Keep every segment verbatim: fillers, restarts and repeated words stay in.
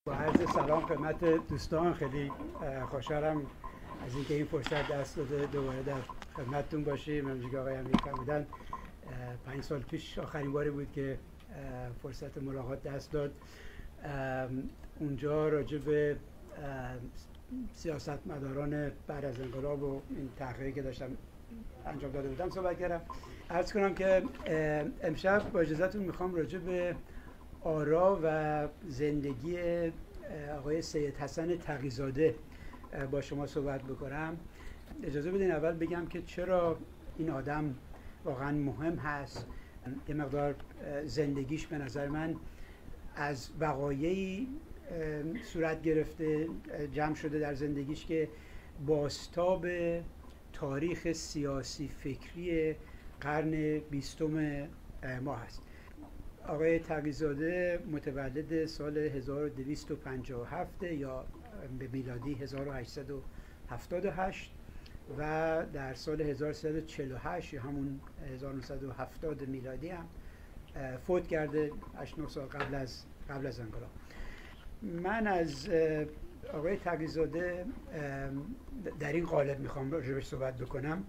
با عرض سلام خدمت دوستان، خیلی خوشحالم از اینکه این فرصت دست داده دوباره در خدمتتون باشیم. همونجوری که آقای امیر فرمودن پنج سال پیش آخرین باری بود که فرصت ملاقات دست داد. اونجا راجع به سیاستمداران بعد از انقلاب و این تحقیقی که داشتم انجام داده بودم صحبت کردم. عرض کنم که امشب با اجازهتون میخوام راجع به آرا و زندگی آقای سید حسن تقی‌زاده با شما صحبت بکنم. اجازه بدین اول بگم که چرا این آدم واقعا مهم هست. یه مقدار زندگیش به نظر من از وقایعی صورت گرفته، جمع شده در زندگیش که بازتاب تاریخ سیاسی فکری قرن بیستم ما هست. آقای تقی‌زاده متولد سال هزار و دویست و پنجاه و هفت یا به میلادی هزار و هشتصد و هفتاد و هشت و در سال هزار و سیصد و چهل و هشت یا همون هزار و نهصد و هفتاد میلادی هم فوت کرده، هشت نه سال قبل از قبل از انقلاب. من از آقای تقی‌زاده در این قالب میخوام راجعش صحبت بکنم.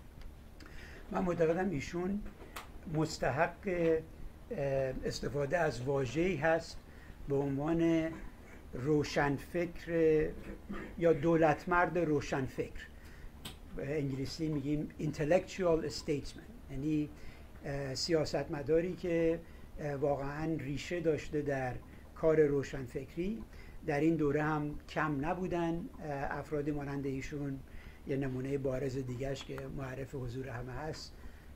من معتقدم ایشون مستحق استفاده از واژه‌ای هست به عنوان روشنفکر یا دولتمرد روشنفکر. به انگلیسی میگیم intellectual statesman، یعنی سیاستمداری که واقعا ریشه داشته در کار روشنفکری. در این دوره هم کم نبودن افرادی مانند ایشون. یه نمونه بارز دیگهش که معرف حضور همه هست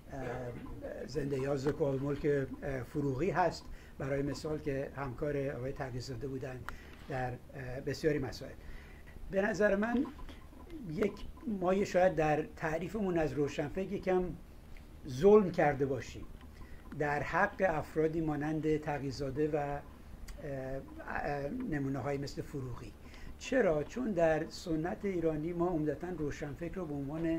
زنده یاد ذوالملک فروغی هست، برای مثال، که همکار آقای تقی‌زاده بودن در بسیاری مسائل. به نظر من یک ما شاید در تعریفمون از روشنفکر یکم ظلم کرده باشیم در حق افرادی مانند تقی‌زاده و نمونه های مثل فروغی. چرا؟ چون در سنت ایرانی ما عمدتاً روشنفکر رو به عنوان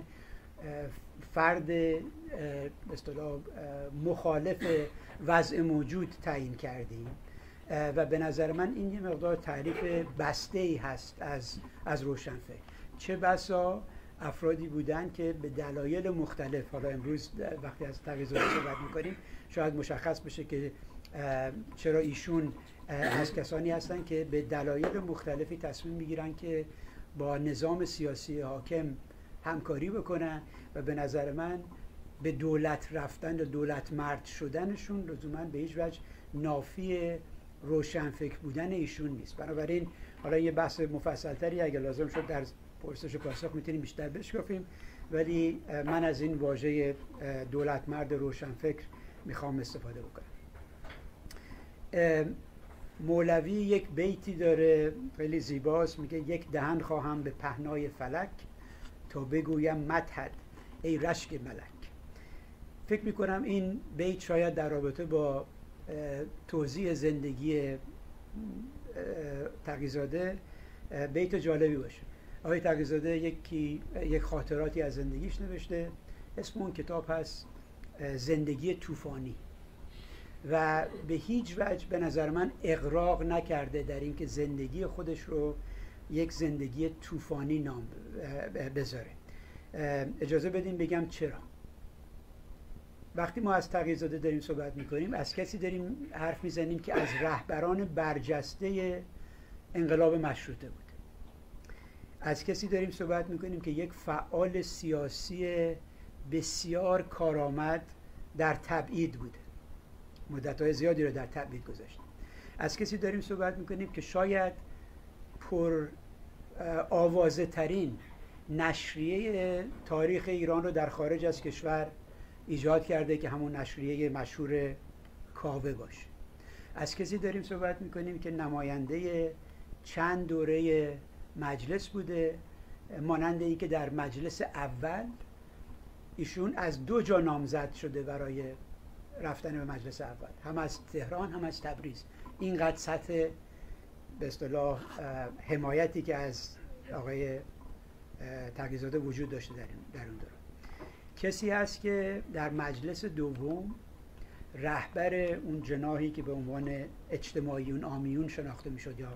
فرد به اصطلاح مخالف وضع موجود تعیین کردیم و به نظر من این یه مقدار تعریف بسته‌ای هست از از روشنفکر. چه بسا افرادی بودن که به دلایل مختلف، حالا امروز وقتی از تقی‌زاده صحبت می‌کنیم شاید مشخص بشه که چرا ایشون از کسانی هستن که به دلایل مختلفی تصمیم میگیرن که با نظام سیاسی حاکم همکاری بکنن و به نظر من به دولت رفتن و دولت مرد شدنشون لزوما به هیچ وجه نافی روشنفکر بودن ایشون نیست. بنابراین حالا یه بحث مفصلتری اگه لازم شد در پرسش و پاسخ میتونیم بیشتر بشکافیم، ولی من از این واژه دولت مرد روشنفکر میخوام استفاده بکنم. مولوی یک بیتی داره خیلی زیباست، میگه یک دهن خواهم به پهنای فلک تا بگویم مدحت ای رشک ملک. فکر میکنم این بیت شاید در رابطه با توضیح زندگی تقی‌زاده بیت جالبی باشه. آقای تقی‌زاده یکی یک خاطراتی از زندگیش نوشته، اسم اون کتاب هست زندگی طوفانی، و به هیچ وجه به نظر من اغراق نکرده در اینکه زندگی خودش رو یک زندگی طوفانی نام بذاره. اجازه بدین بگم چرا. وقتی ما از تقی‌زاده داریم صحبت میکنیم از کسی داریم حرف میزنیم که از رهبران برجسته انقلاب مشروطه بود. از کسی داریم صحبت میکنیم که یک فعال سیاسی بسیار کارآمد در تبعید بوده، مدت‌های زیادی رو در تبعید گذاشته. از کسی داریم صحبت میکنیم که شاید پر آوازه ترین نشریه تاریخ ایران رو در خارج از کشور ایجاد کرده که همون نشریه مشهور کاوه باشه. از کسی داریم صحبت میکنیم که نماینده چند دوره مجلس بوده، مانند این که در مجلس اول ایشون از دو جا نامزد شده برای رفتن به مجلس اول، هم از تهران هم از تبریز. اینقدر سطح به اصطلاح حمایتی که از آقای تقی‌زاده وجود داشته در در اون دوره. کسی هست که در مجلس دوم رهبر اون جناحی که به عنوان اجتماعیون عامیون شناخته میشد یا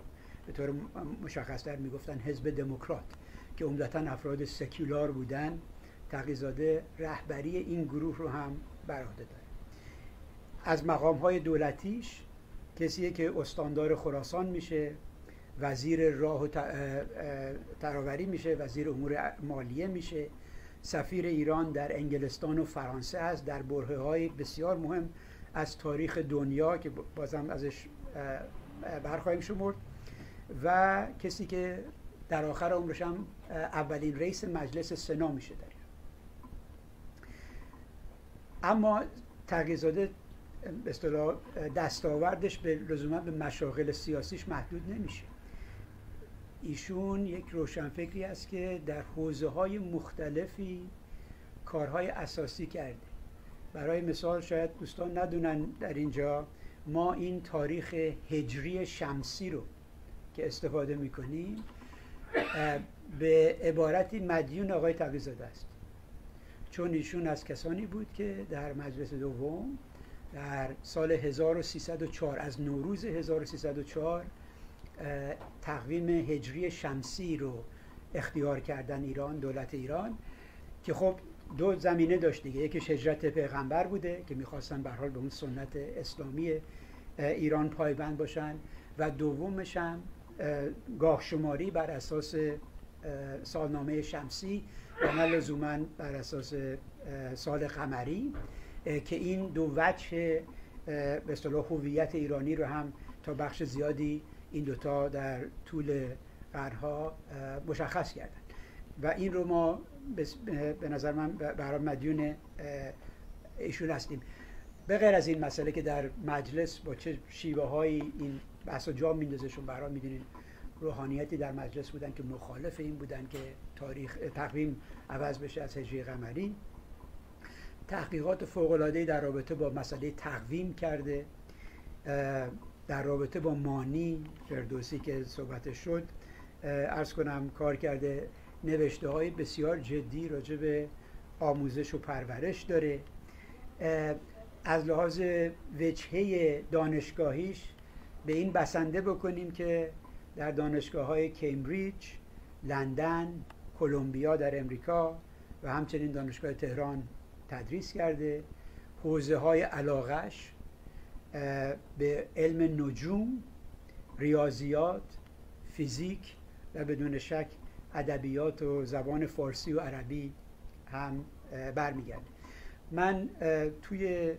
به طور مشخص‌تر میگفتن حزب دموکرات که عمدتاً افراد سکولار بودن، تقی‌زاده رهبری این گروه رو هم بر عهده داره. از مقام‌های دولتیش کسیه که استاندار خراسان میشه، وزیر راه و تراوری میشه، وزیر امور مالیه میشه، سفیر ایران در انگلستان و فرانسه هست در برهه‌های بسیار مهم از تاریخ دنیا که بازم ازش برخواهیم شمرد، و کسی که در آخر عمرش هم اولین رئیس مجلس سنا میشه در ایران. اما تقی‌زاده به اصطلاح دستاوردش به لزوما به مشاغل سیاسیش محدود نمیشه. ایشون یک روشنفکری است که در حوزه‌های مختلفی کارهای اساسی کرده. برای مثال شاید دوستان ندونن در اینجا ما این تاریخ هجری شمسی رو که استفاده میکنیم به عبارتی مدیون آقای تقی‌زاده است، چون ایشون از کسانی بود که در مجلس دوم در سال هزار و سیصد و چهار از نوروز هزار و سیصد و چهار تقویم هجری شمسی رو اختیار کردن ایران، دولت ایران، که خب دو زمینه داشت دیگه. یکیش هجرت پیغمبر بوده که میخواستن به هر حال به اون سنت اسلامی ایران پایبند باشن، و دومش هم گاه شماری بر اساس سالنامه شمسی و نه لزوماً بر اساس سال قمری، که این دو وجه به اصطلاح هویت ایرانی رو هم تا بخش زیادی این دوتا در طول قرنها مشخص کردن و این رو ما به نظر من برای مدیون ایشون هستیم. به غیر از این مسئله که در مجلس با چه شیوه هایی این بحث و جا میندازشون، برای میدونین روحانیتی در مجلس بودن که مخالف این بودن که تاریخ تقویم عوض بشه از هجری قمری. تحقیقات فوق‌العاده‌ای در رابطه با مسئله تقویم کرده، در رابطه با مانی فردوسی که صحبتش شد عرض کنم کار کرده، نوشته های بسیار جدی راجع به آموزش و پرورش داره. از لحاظ وجهه دانشگاهیش به این بسنده بکنیم که در دانشگاه های کمبریج، لندن، کلمبیا در امریکا و همچنین دانشگاه تهران تدریس کرده. حوزه های علاقش به علم نجوم، ریاضیات، فیزیک و بدون شک ادبیات و زبان فارسی و عربی هم برمیگرده. من توی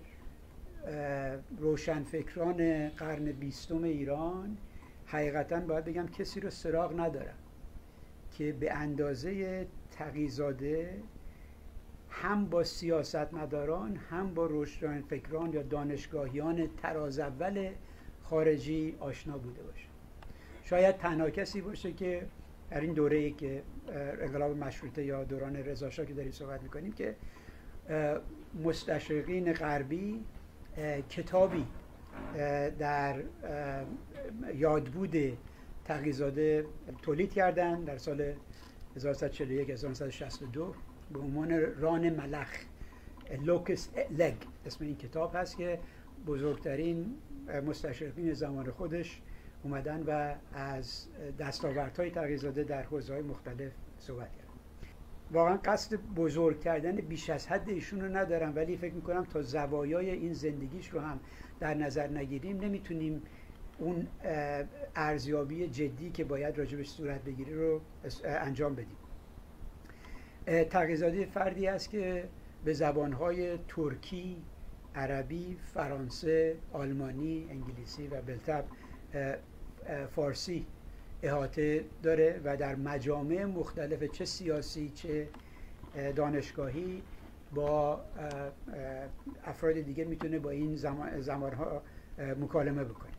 روشنفکران قرن بیستم ایران حقیقتاً باید بگم کسی رو سراغ ندارم که به اندازه تقی‌زاده هم با سیاستمداران هم با روشنفکران یا دانشگاهیان طراز اول خارجی آشنا بوده باشه. شاید تنها کسی باشه که در این دوره‌ای که انقلاب مشروطه یا دوران رضا شاه که داریم صحبت می‌کنیم که مستشرقین غربی کتابی در یادبود تقی‌زاده تولید کردن در سال هزار و سیصد و چهل و یک هزار و نهصد و شصت و دو به عنوان ران ملخ، لوکس لگ اسم این کتاب هست، که بزرگترین مستشرقین زمان خودش اومدن و از دستاوردهای تقی‌زاده در حوزه‌های مختلف صحبت کردن. واقعا قصد بزرگ کردن بیش از حد ایشون رو ندارم، ولی فکر میکنم تا زوایای این زندگیش رو هم در نظر نگیریم نمیتونیم اون ارزیابی جدی که باید راجبش صورت بگیره رو انجام بدیم. تقی‌زاده فردی است که به زبانهای ترکی، عربی، فرانسه، آلمانی، انگلیسی و بالطبع فارسی احاطه داره و در مجامع مختلف چه سیاسی چه دانشگاهی با افراد دیگه میتونه با این زمان زمانها مکالمه بکنه.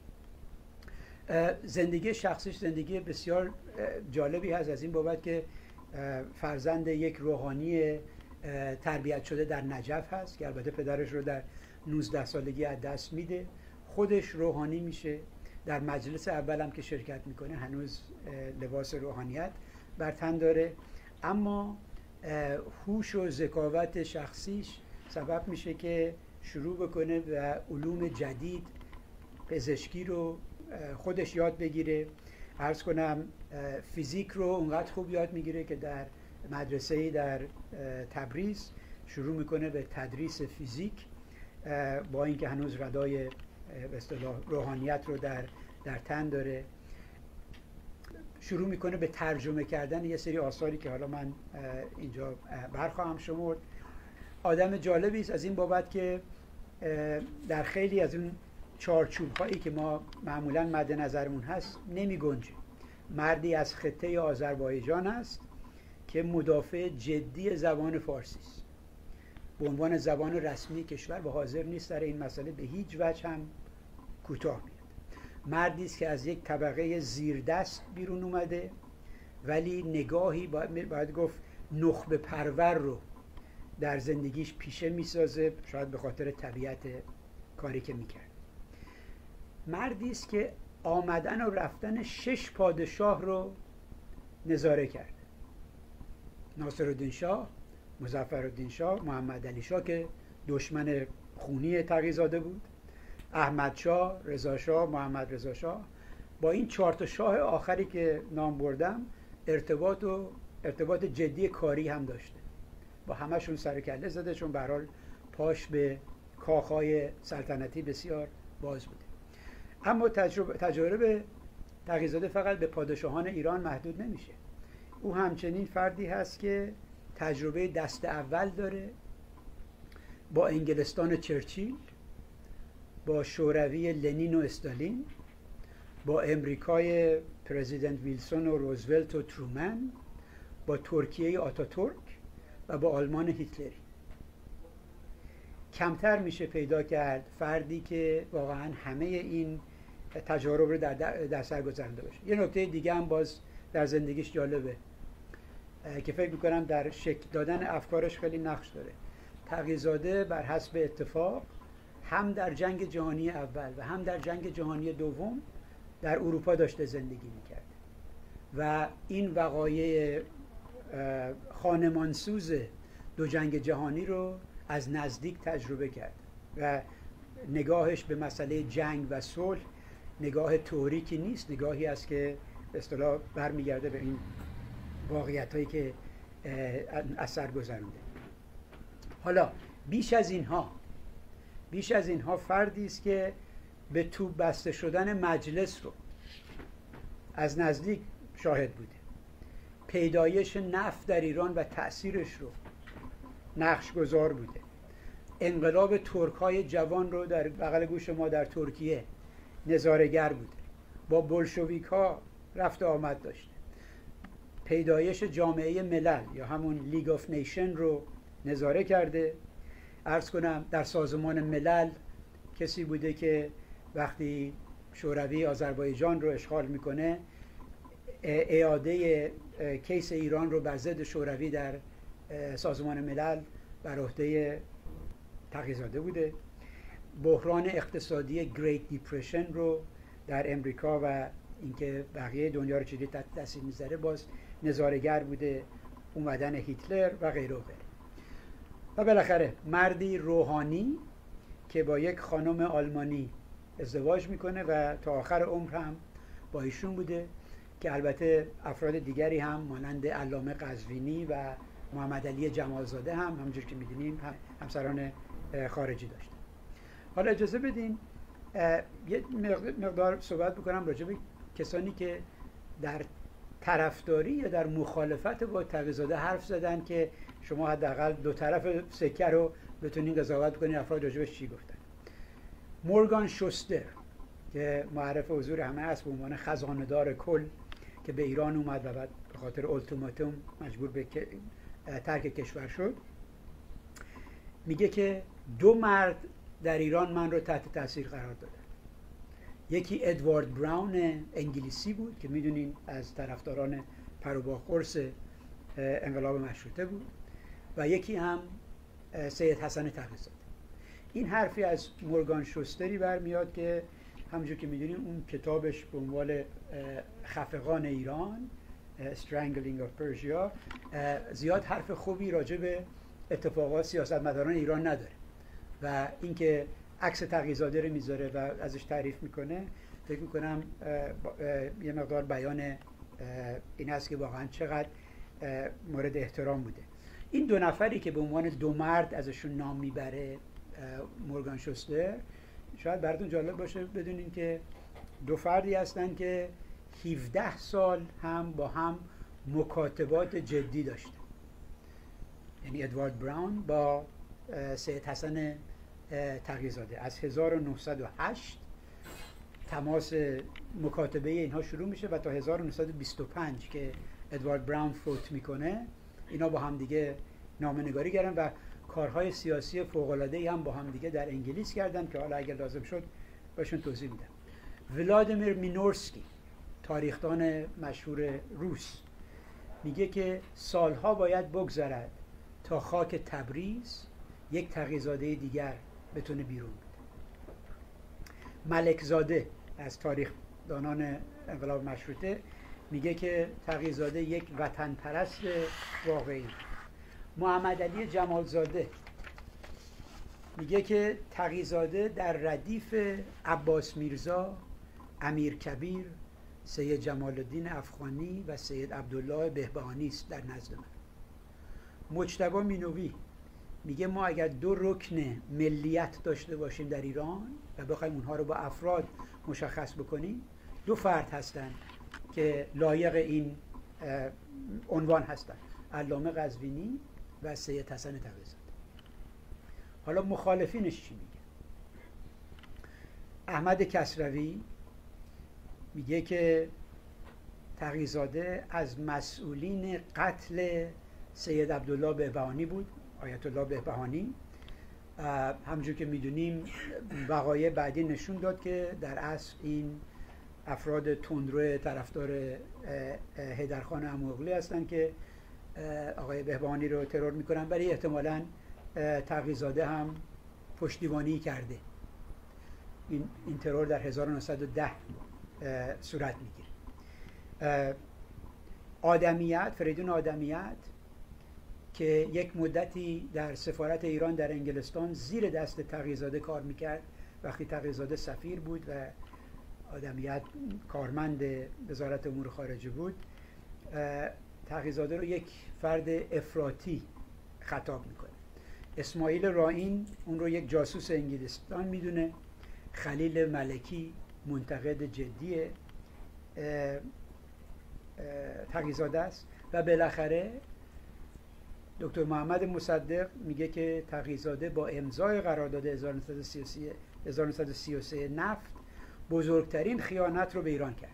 زندگی شخصیش زندگی بسیار جالبی هست از این بابت که فرزند یک روحانی تربیت شده در نجف هست که البته پدرش رو در نوزده سالگی از دست میده، خودش روحانی میشه. در مجلس اول هم که شرکت میکنه هنوز لباس روحانیت بر تن داره، اما هوش و ذکاوت شخصیش سبب میشه که شروع بکنه و علوم جدید، پزشکی رو خودش یاد بگیره. عرض کنم فیزیک رو اونقدر خوب یاد میگیره که در مدرسه‌ای در تبریز شروع میکنه به تدریس فیزیک، با اینکه هنوز ردای به اصطلاح روحانیت رو در در تن داره. شروع میکنه به ترجمه کردن یه سری آثاری که حالا من اینجا برخواهم شمرد. آدم جالبی است از این بابت که در خیلی از اون چارچوب هایی که ما معمولا مد نظرمون هست نمی گنجه. مردی از خطه آذربایجان است که مدافع جدی زبان فارسی است، به عنوان زبان رسمی کشور و حاضر نیست در این مسئله به هیچ وجه هم کوتاه بیاد. مردی است که از یک طبقه زیردست بیرون اومده، ولی نگاهی باید, باید گفت نخبه پرور رو در زندگیش پیشه میسازه، شاید به خاطر طبیعت کاری که میکرد. مردی است که آمدن و رفتن شش پادشاه رو نظاره کرد: ناصرالدین شاه، مظفرالدین شاه، محمد علی شاه که دشمن خونی تقی‌زاده بود، احمد شاه، رضا شاه، محمد رضا شاه. با این چهار تا شاه آخری که نام بردم ارتباط و ارتباط جدی کاری هم داشته. با همشون سر کله زده، چون به هر حال پاش به کاخهای سلطنتی بسیار باز بوده. اما تجربه تجربه تقی‌زاده فقط به پادشاهان ایران محدود نمیشه. او همچنین فردی هست که تجربه دست اول داره با انگلستان چرچیل، با شوروی لنین و استالین، با امریکای پرزیدنت ویلسون و روزولت و ترومن، با ترکیه آتاتورک و با آلمان هیتلری. کمتر میشه پیدا کرد فردی که واقعا همه این تجارب رو در, در سر گذرانده باشه. یه نکته دیگه هم باز در زندگیش جالبه که فکر میکنم در شکل دادن افکارش خیلی نقش داره. تقی‌زاده بر حسب اتفاق هم در جنگ جهانی اول و هم در جنگ جهانی دوم در اروپا داشته زندگی میکرد و این وقایع خانمانسوز دو جنگ جهانی رو از نزدیک تجربه کرد و نگاهش به مسئله جنگ و صلح نگاه تئوریکی نیست، نگاهی است که به اصطلاح برمیگرده به این واقعیت‌هایی که اثر گذرونده. حالا بیش از اینها بیش از اینها فردی است که به توپ بسته شدن مجلس رو از نزدیک شاهد بوده، پیدایش نفت در ایران و تأثیرش رو نقش گذار بوده، انقلاب ترک‌های جوان رو در بغل گوش ما در ترکیه نظاره‌گر بوده، با بولشویک‌ها رفت آمد داشته، پیدایش جامعه ملل یا همون لیگ آف نیشن رو نظاره کرده. عرض کنم در سازمان ملل کسی بوده که وقتی شوروی آذربایجان رو اشغال میکنه اعاده کیس ایران رو بر ضد شوروی در سازمان ملل بر عهده تقی‌زاده بوده. بحران اقتصادی گریت دیپرشن رو در امریکا و اینکه بقیه دنیا رو چجوری تحت تاثیر میذاره باز نظاره‌گر بوده، اومدن هیتلر و غیره و غیره. و بالاخره مردی روحانی که با یک خانم آلمانی ازدواج میکنه و تا آخر عمر هم با ایشون بوده، که البته افراد دیگری هم مانند علامه قزوینی و محمد علی جمالزاده هم همونجور که میدونیم همسران خارجی داشتن. حالا اجازه بدین یه مقدار صحبت بکنم راجع به کسانی که در طرفداری یا در مخالفت با تقی‌زاده حرف زدن که شما حداقل دو طرف سکه رو بتونین قضاوت کنین افراد راجبش چی گفتن. مورگان شوستر که معرف حضور همه هست به عنوان خزانه‌دار کل که به ایران اومد و بعد به خاطر اولتیماتوم مجبور به ترک کشور شد، میگه که دو مرد در ایران من رو تحت تاثیر قرار دادن. یکی ادوارد براون انگلیسی بود که میدونین از طرفداران پروبا قرص انقلاب مشروطه بود و یکی هم سید حسن تقی‌زاده. این حرفی از مورگان شوستری برمیاد که همونجور که میدونین اون کتابش به عنوان خفقان ایران Strangling of Persia زیاد حرف خوبی راجع به اتفاقات سیاستمداران ایران نداره و اینکه عکس تقی‌زاده رو میذاره و ازش تعریف میکنه فکر میکنم یه مقدار بیان این است که واقعا چقدر مورد احترام بوده. این دو نفری که به عنوان دو مرد ازشون نام میبره مورگان شوستر، شاید براتون جالب باشه بدونین که دو فردی هستن که هفده سال هم با هم مکاتبات جدی داشتن. یعنی ادوارد براون با سید حسن تقی‌زاده از هزار و نهصد و هشت تماس مکاتبه اینها شروع میشه و تا هزار و نهصد و بیست و پنج که ادوارد براون فوت میکنه اینا با هم دیگه نامه‌نگاری کردن و کارهای سیاسی فوق‌العاده‌ای هم با هم دیگه در انگلیس کردن که حالا اگر لازم شد بهشون توضیح میدم. ولادیمیر مینورسکی، تاریخدان مشهور روس، میگه که سالها باید بگذرد تا خاک تبریز یک تقی‌زاده دیگر بتونه بیرون بده. ملکزاده از تاریخدانان انقلاب مشروطه میگه که تقی‌زاده یک وطن پرست واقعی. محمد علی جمالزاده میگه که تقی‌زاده در ردیف عباس میرزا، امیر کبیر، سید جمال الدین افغانی و سید عبدالله بهبهانی است در نزد من. مجتبی مینوی میگه ما اگر دو رکن ملیت داشته باشیم در ایران و بخوایم اونها رو با افراد مشخص بکنیم، دو فرد هستن که لایق این عنوان هستن: علامه قزوینی و سید حسن تقی‌زاده. حالا مخالفینش چی میگه؟ احمد کسروی میگه که تقی‌زاده از مسئولین قتل سید عبدالله بهبهانی بود، آیت الله بهبهانی. همونجور که میدونیم وقایع بعدی نشون داد که در اصل این افراد تندرو طرفدار حیدرخان اماغلی هستند که آقای بهبهانی رو ترور میکنن، ولی احتمالاً تقی‌زاده هم پشتیبانی کرده. این این ترور در هزار و نهصد و ده صورت میگیره. آدمیت، فریدون آدمیت که یک مدتی در سفارت ایران در انگلستان زیر دست تقی‌زاده کار میکرد وقتی تقی‌زاده سفیر بود و آدمیت کارمند وزارت امور خارجه بود، تقی‌زاده رو یک فرد افراطی خطاب میکنه. اسماعیل رائین اون رو یک جاسوس انگلستان میدونه. خلیل ملکی منتقد جدی تقی‌زاده است و بالاخره دکتر محمد مصدق میگه که تقی‌زاده با امضای قرارداد هزار و نهصد و سی و سه نفت بزرگترین خیانت رو به ایران کرد.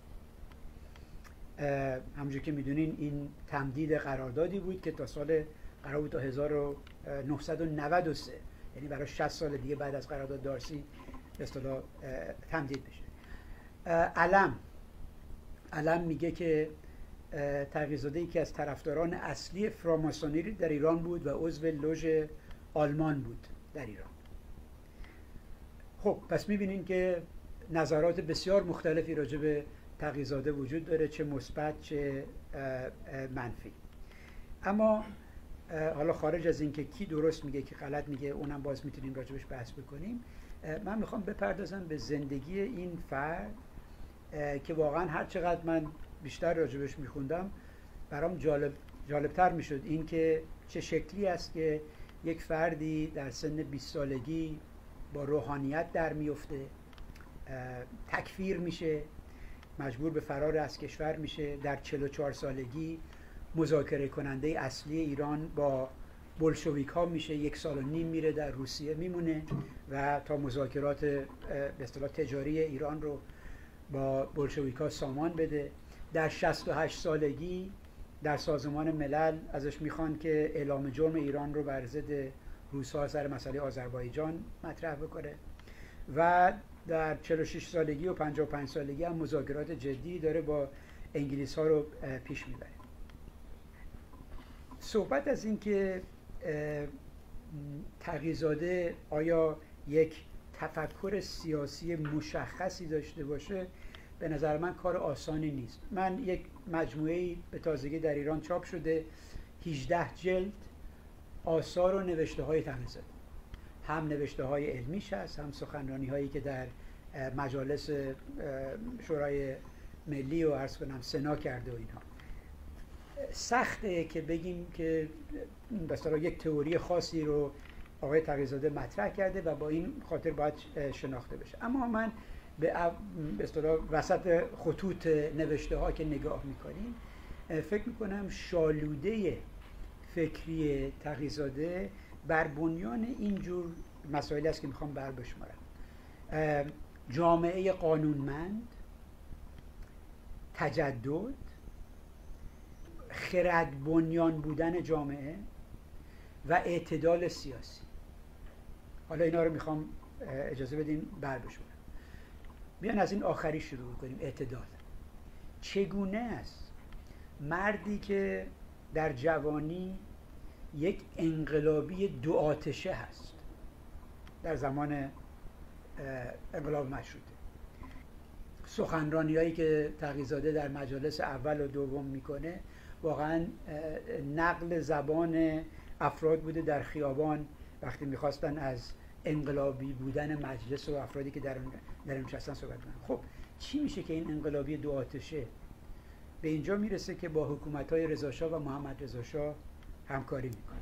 همونجور که میدونین این تمدید قراردادی بود که تا سال قرار بود تا هزار و نهصد و نود و سه، یعنی برای شصت سال دیگه بعد از قرارداد دارسی به اصطلاح تمدید بشه. علم علم میگه که تقی‌زاده یکی از طرفداران اصلی فراماسونری در ایران بود و عضو لوژ آلمان بود در ایران. خب پس میبینین که نظرات بسیار مختلفی راجع به تقی‌زاده وجود داره، چه مثبت چه منفی. اما حالا خارج از این که کی درست میگه کی غلط میگه، اونم باز میتونیم راجبش بحث بکنیم، من میخوام بپردازم به زندگی این فرد که واقعا هر چقدر من بیشتر راجبش میخوندم برام جالب جالبتر میشد این که چه شکلی است که یک فردی در سن بیست سالگی با روحانیت در میفته، تکفیر میشه، مجبور به فرار از کشور میشه، در چهل و چهار سالگی مذاکره کننده اصلی ایران با بولشویک ها میشه، یک سال و نیم میره در روسیه میمونه و تا مذاکرات به اصطلاح تجاری ایران رو با بولشویک ها سامان بده. در شصت و هشت سالگی در سازمان ملل ازش میخوان که اعلام جرم ایران رو بر ضد روس‌ها سر مسئله آذربایجان مطرح بکنه و در چهل و شش سالگی و پنجاه و پنج سالگی هم مذاکرات جدی داره با انگلیس ها رو پیش میبره. صحبت از این که تقی‌زاده آیا یک تفکر سیاسی مشخصی داشته باشه به نظر من کار آسانی نیست. من یک مجموعه‌ای به تازگی در ایران چاپ شده، هجده جلد آثار و نوشته های تقی‌زاده، هم نوشته های علمیش هست، هم سخنرانی هایی که در مجالس شورای ملی و عرض کنم سنا کرده و اینها. سخته که بگیم که به اصطلاح یک تئوری خاصی رو آقای تقی‌زاده مطرح کرده و با این خاطر باید شناخته بشه. اما من به اصطلاح وسط خطوط نوشته ها که نگاه میکنیم فکر میکنم شالوده فکری تقی‌زاده بر بنیان اینجور مسائلی است که میخوام بر بشمارم: جامعه قانونمند، تجدد، خرد بنیان بودن جامعه و اعتدال سیاسی. حالا اینا رو میخوام اجازه بدین بر بشمارم. بیان از این آخری شروع کنیم: اعتدال. چگونه است مردی که در جوانی یک انقلابی دو آتشه هست در زمان انقلاب مشروطه، سخنرانی هایی که تقی‌زاده در مجالس اول و دوم میکنه واقعا نقل زبان افراد بوده در خیابان وقتی میخواستن از انقلابی بودن مجلس و افرادی که در در نشستن صحبت کنن. خب چی میشه که این انقلابی دو آتشه به اینجا میرسه که با حکومت‌های رضاشاه و محمد رضاشاه همکاری میکنه؟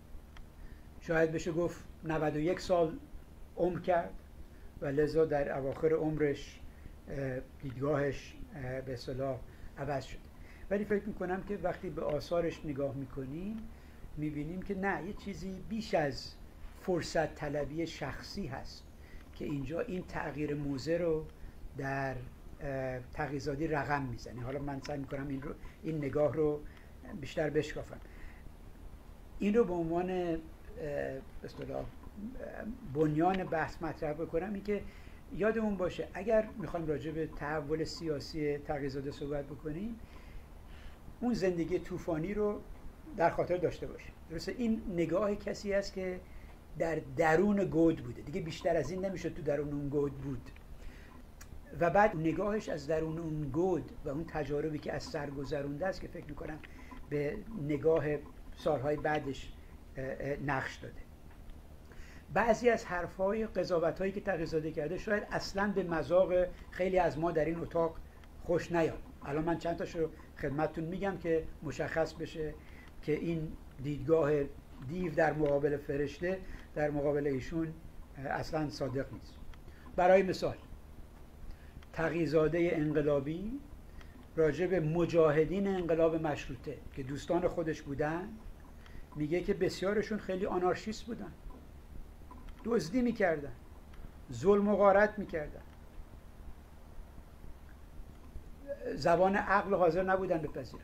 شاید بشه گفت نود و یک سال عمر کرد و لذا در اواخر عمرش دیدگاهش به اصطلاح عوض شده. ولی فکر میکنم که وقتی به آثارش نگاه میکنیم میبینیم که نه، یه چیزی بیش از فرصت طلبی شخصی هست که اینجا این تغییر موضع رو در تقی‌زاده رقم میزنه. حالا من سعی میکنم این رو این نگاه رو بیشتر بشکافم. این رو به عنوان به اصطلاح بنیان بحث مطرح بکنم، این که یادمون باشه اگر میخوایم راجع به تحول سیاسی تقی‌زاده صحبت بکنیم اون زندگی طوفانی رو در خاطر داشته باشیم. درسته این نگاه کسی است که در درون گود بوده، دیگه بیشتر از این نمیشه تو درون اون گود بود، و بعد نگاهش از درون اون گود و اون تجاربی که از سر گذرونده است که فکر میکنم به نگاه سالهای بعدش نقش داده. بعضی از حرفهای قضاوت‌هایی که تقی‌زاده کرده شاید اصلا به مذاق خیلی از ما در این اتاق خوش نیاد. الان من چند تاشو خدمتتون میگم که مشخص بشه که این دیدگاه دیو در مقابل فرشته در مقابل ایشون اصلا صادق نیست. برای مثال تقی‌زاده انقلابی راجع به مجاهدین انقلاب مشروطه که دوستان خودش بودن میگه که بسیارشون خیلی آنارشیست بودن، دزدی میکردن، ظلم و غارت میکردن، زبان عقل حاضر نبودن بپذیرن،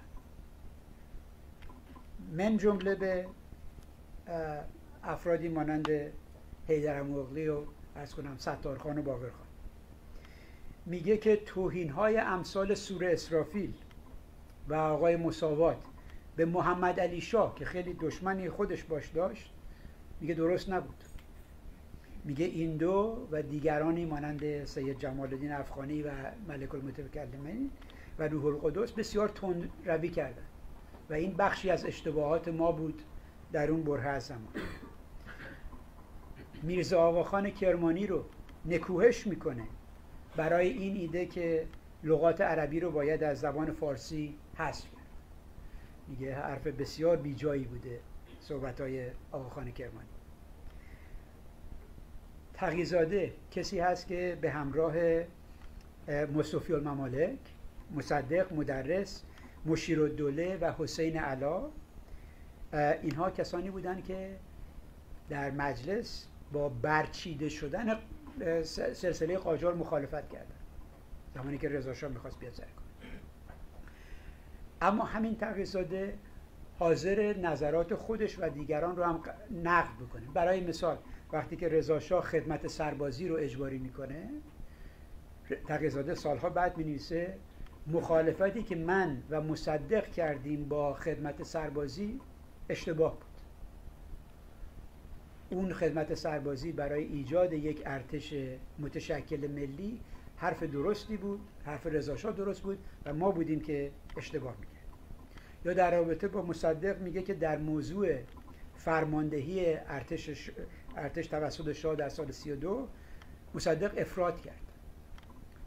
من جمله به افرادی مانند حیدر امیرعلی و عرض کنم ستارخان و باقرخان. میگه که توهین‌های امثال سوره اسرافیل و آقای مساوات به محمد علی شاه که خیلی دشمنی خودش باش داشت میگه درست نبود. میگه این دو و دیگرانی مانند سید جمال الدین افغانی و ملک المتکلمین و روح القدس بسیار تند روی کردن و این بخشی از اشتباهات ما بود در اون بره از زمان. میرزا آقاخان کرمانی رو نکوهش میکنه برای این ایده که لغات عربی رو باید از زبان فارسی حذف کرد. میگه حرف بسیار بیجایی بوده صحبت‌های آقاخان کرمانی. تقی‌زاده کسی هست که به همراه مصطفی الممالک، مصدق مدرس، مشیرالدوله و حسین علا، اینها کسانی بودند که در مجلس با برچیده شدن سلسله قاجار مخالفت کردند زمانی که رضا شاه میخواست بیاد سر کنه. اما همین تقی‌زاده حاضر نظرات خودش و دیگران رو هم نقد بکنه. برای مثال وقتی که رضا شاه خدمت سربازی رو اجباری میکنه، تقی‌زاده سالها بعد مینویسه مخالفتی که من و مصدق کردیم با خدمت سربازی اشتباه بود. اون خدمت سربازی برای ایجاد یک ارتش متشکل ملی حرف درستی بود، حرف رضا شاه درست بود و ما بودیم که اشتباه میکردیم. یا در رابطه با مصدق میگه که در موضوع فرماندهی ارتش ارتش توسط شاه در سال سی و دو مصدق افراط کرد.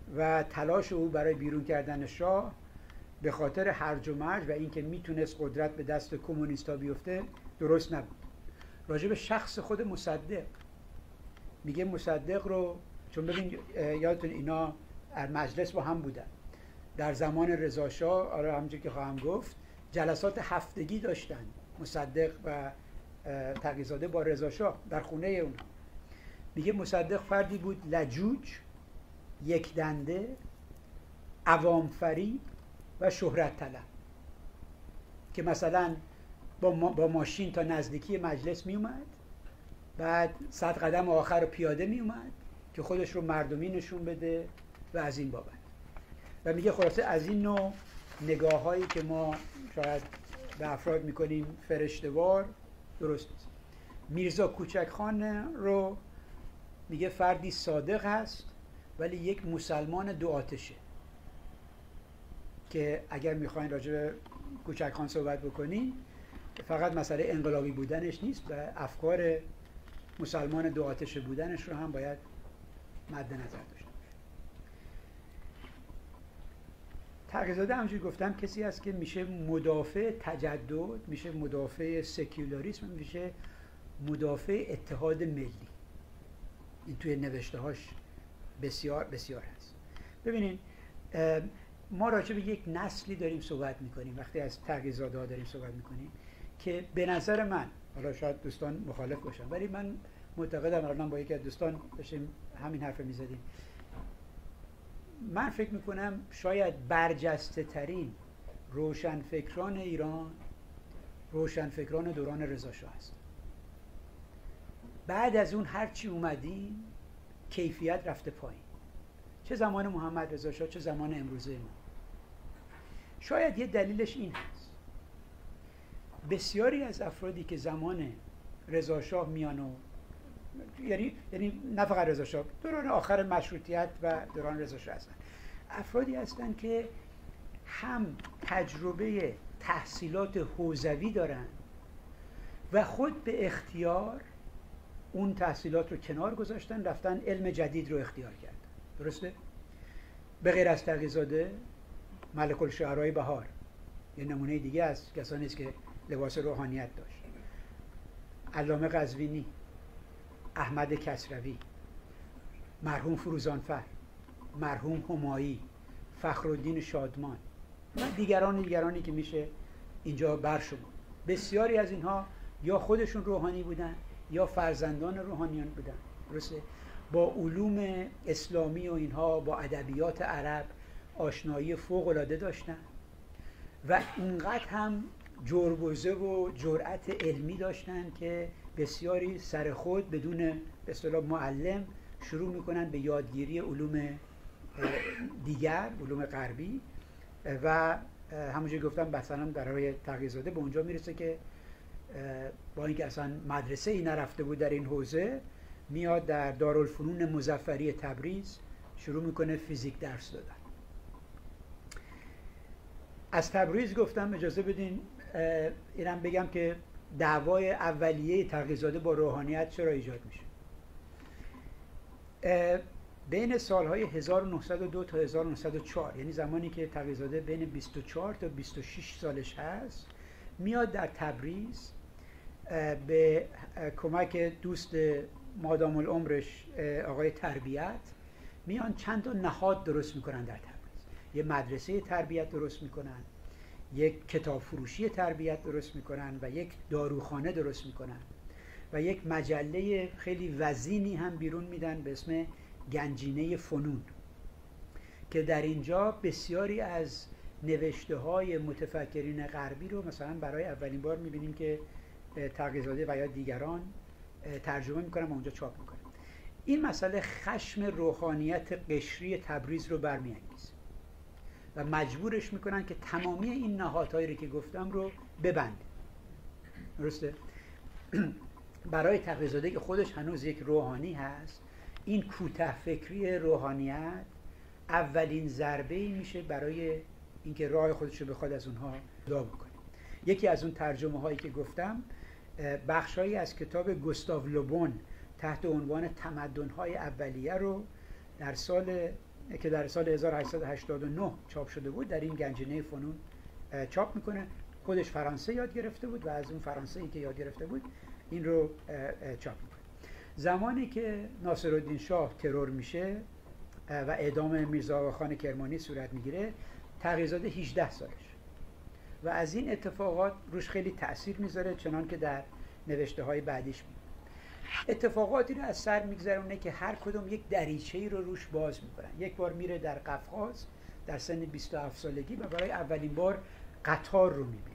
و تلاش او برای بیرون کردن شاه به خاطر هرج و مرج و اینکه میتونست قدرت به دست کمونیستا بیفته درست نبود. راجع به شخص خود مصدق میگه مصدق رو، چون ببین یادتون اینا در مجلس با هم بودن در زمان رضا شاه، آره همونجوری که خواهم گفت جلسات هفتگی داشتن مصدق و تقی‌زاده با رضا شاه در خونه اونها. میگه مصدق فردی بود لجوج، یک دنده، عوام فریب و شهرت طلب، که مثلا با, ما با ماشین تا نزدیکی مجلس می اومد، بعد صد قدم آخر پیاده می اومد که خودش رو مردمی نشون بده و از این بابت. و میگه خلاصه از این نوع نگاه هایی که ما شاید به افراد میکنیم فرشته‌وار درست نیست. میرزا کوچک خان رو میگه فردی صادق هست ولی یک مسلمان دو آتشه، که اگر میخواین راجع به کوچک خان صحبت بکنی فقط مسئله انقلابی بودنش نیست و افکار مسلمان دو آتشه بودنش رو هم باید مد نظر داشته باشه. تقی‌زاده همونجوری گفتم کسی است که میشه مدافع تجدد، میشه مدافع سکولاریسم، میشه مدافع اتحاد ملی. این توی نوشته هاش بسیار بسیار هست. ببینید ما راجع به یک نسلی داریم صحبت میکنیم وقتی از تقی‌زاده ها داریم صحبت میکنیم که به نظر من، حالا شاید دوستان مخالف باشن، ولی من معتقدم، الان با یکی از دوستان داشتیم همین حرف میزدیم، من فکر میکنم شاید برجسته ترین روشنفکران ایران روشنفکران دوران رضا شاه است. بعد از اون هرچی اومدیم کیفیت رفته پایین، چه زمان محمد رضا شاه چه زمان امروزه ما. شاید یه دلیلش این هست، بسیاری از افرادی که زمان رضا شاه میان و یعنی یعنی نه فقط رضا شاه، دوران آخر مشروطیت و دوران رضا شاه هستن، افرادی هستن که هم تجربه تحصیلات حوزوی دارن و خود به اختیار اون تحصیلات رو کنار گذاشتن، رفتن علم جدید رو اختیار کردن. درسته؟ به غیر از تقی‌زاده، ملک الشعرای بهار یه نمونه دیگه از کسانی است که لباس روحانیت داشت. علامه قزوینی، احمد کسروی، مرحوم فروزانفر، مرحوم همایی، فخرالدین شادمان و دیگران دیگرانی که میشه اینجا برشمرد. بسیاری از اینها یا خودشون روحانی بودن یا فرزندان روحانیان بودن. درسته؟ با علوم اسلامی و اینها، با ادبیات عرب آشنایی فوق‌العاده داشتن و اینقدر هم جربوزه و جرأت علمی داشتن که بسیاری سر خود بدون به اصطلاح معلم شروع میکنن به یادگیری علوم دیگر، علوم غربی. و همونجوری گفتم مثلا برای تقی‌زاده به اونجا میرسه که با اینکه اصلا مدرسه ای نرفته بود در این حوزه، میاد در دارالفنون مظفری تبریز شروع میکنه فیزیک درس دادن. از تبریز گفتم، اجازه بدین اینم بگم که دعوای اولیه تقی‌زاده با روحانیت چرا ایجاد میشه. بین سالهای هزار و نهصد و دو تا هزار و نهصد و چهار، یعنی زمانی که تقی‌زاده بین بیست و چهار تا بیست و شش سالش هست، میاد در تبریز به کمک دوست مادام العمرش آقای تربیت میان چند تا نهاد درست میکنن در تبریز. یه مدرسه تربیت درست میکنن، یک کتاب فروشی تربیت درست میکنن و یک داروخانه درست میکنن و یک مجله خیلی وزینی هم بیرون میدن به اسم گنجینه فنون که در اینجا بسیاری از نوشته های متفکرین غربی رو مثلا برای اولین بار میبینیم که تقی‌زاده و یا دیگران ترجمه میکنن و اونجا چاپ میکنن. این مسئله خشم روحانیت قشری تبریز رو برمی‌انگیزه و مجبورش میکنن که تمامی این نهادهایی رو که گفتم رو ببنده. درسته؟ برای تقی‌زاده که خودش هنوز یک روحانی هست، این کوته فکری روحانیت اولین ضربه‌ای میشه برای اینکه راه خودش رو بخواد از اونها جدا بکنه. یکی از اون ترجمه هایی که گفتم بخشایی از کتاب گوستاو لوبون تحت عنوان تمدن‌های اولیه رو در سال که در سال هزار و هشتصد و هشتاد و نه چاپ شده بود در این گنجینه فنون چاپ میکنه. خودش فرانسه یاد گرفته بود و از اون فرانسه‌ای که یاد گرفته بود این رو چاپ میکنه. زمانی که ناصرالدین شاه ترور میشه و اعدام میرزا آقاخان کرمانی صورت میگیره، تقی‌زاده هجده سالش و از این اتفاقات روش خیلی تأثیر میذاره، چنان که در نوشته های بعدیش میگه. اتفاقاتی رو از سر میگذرونه که هر کدوم یک دریچه‌ای رو روش باز میکنن. یک بار میره در قفقاز در سن بیست و هفت سالگی و برای اولین بار قطار رو میبینه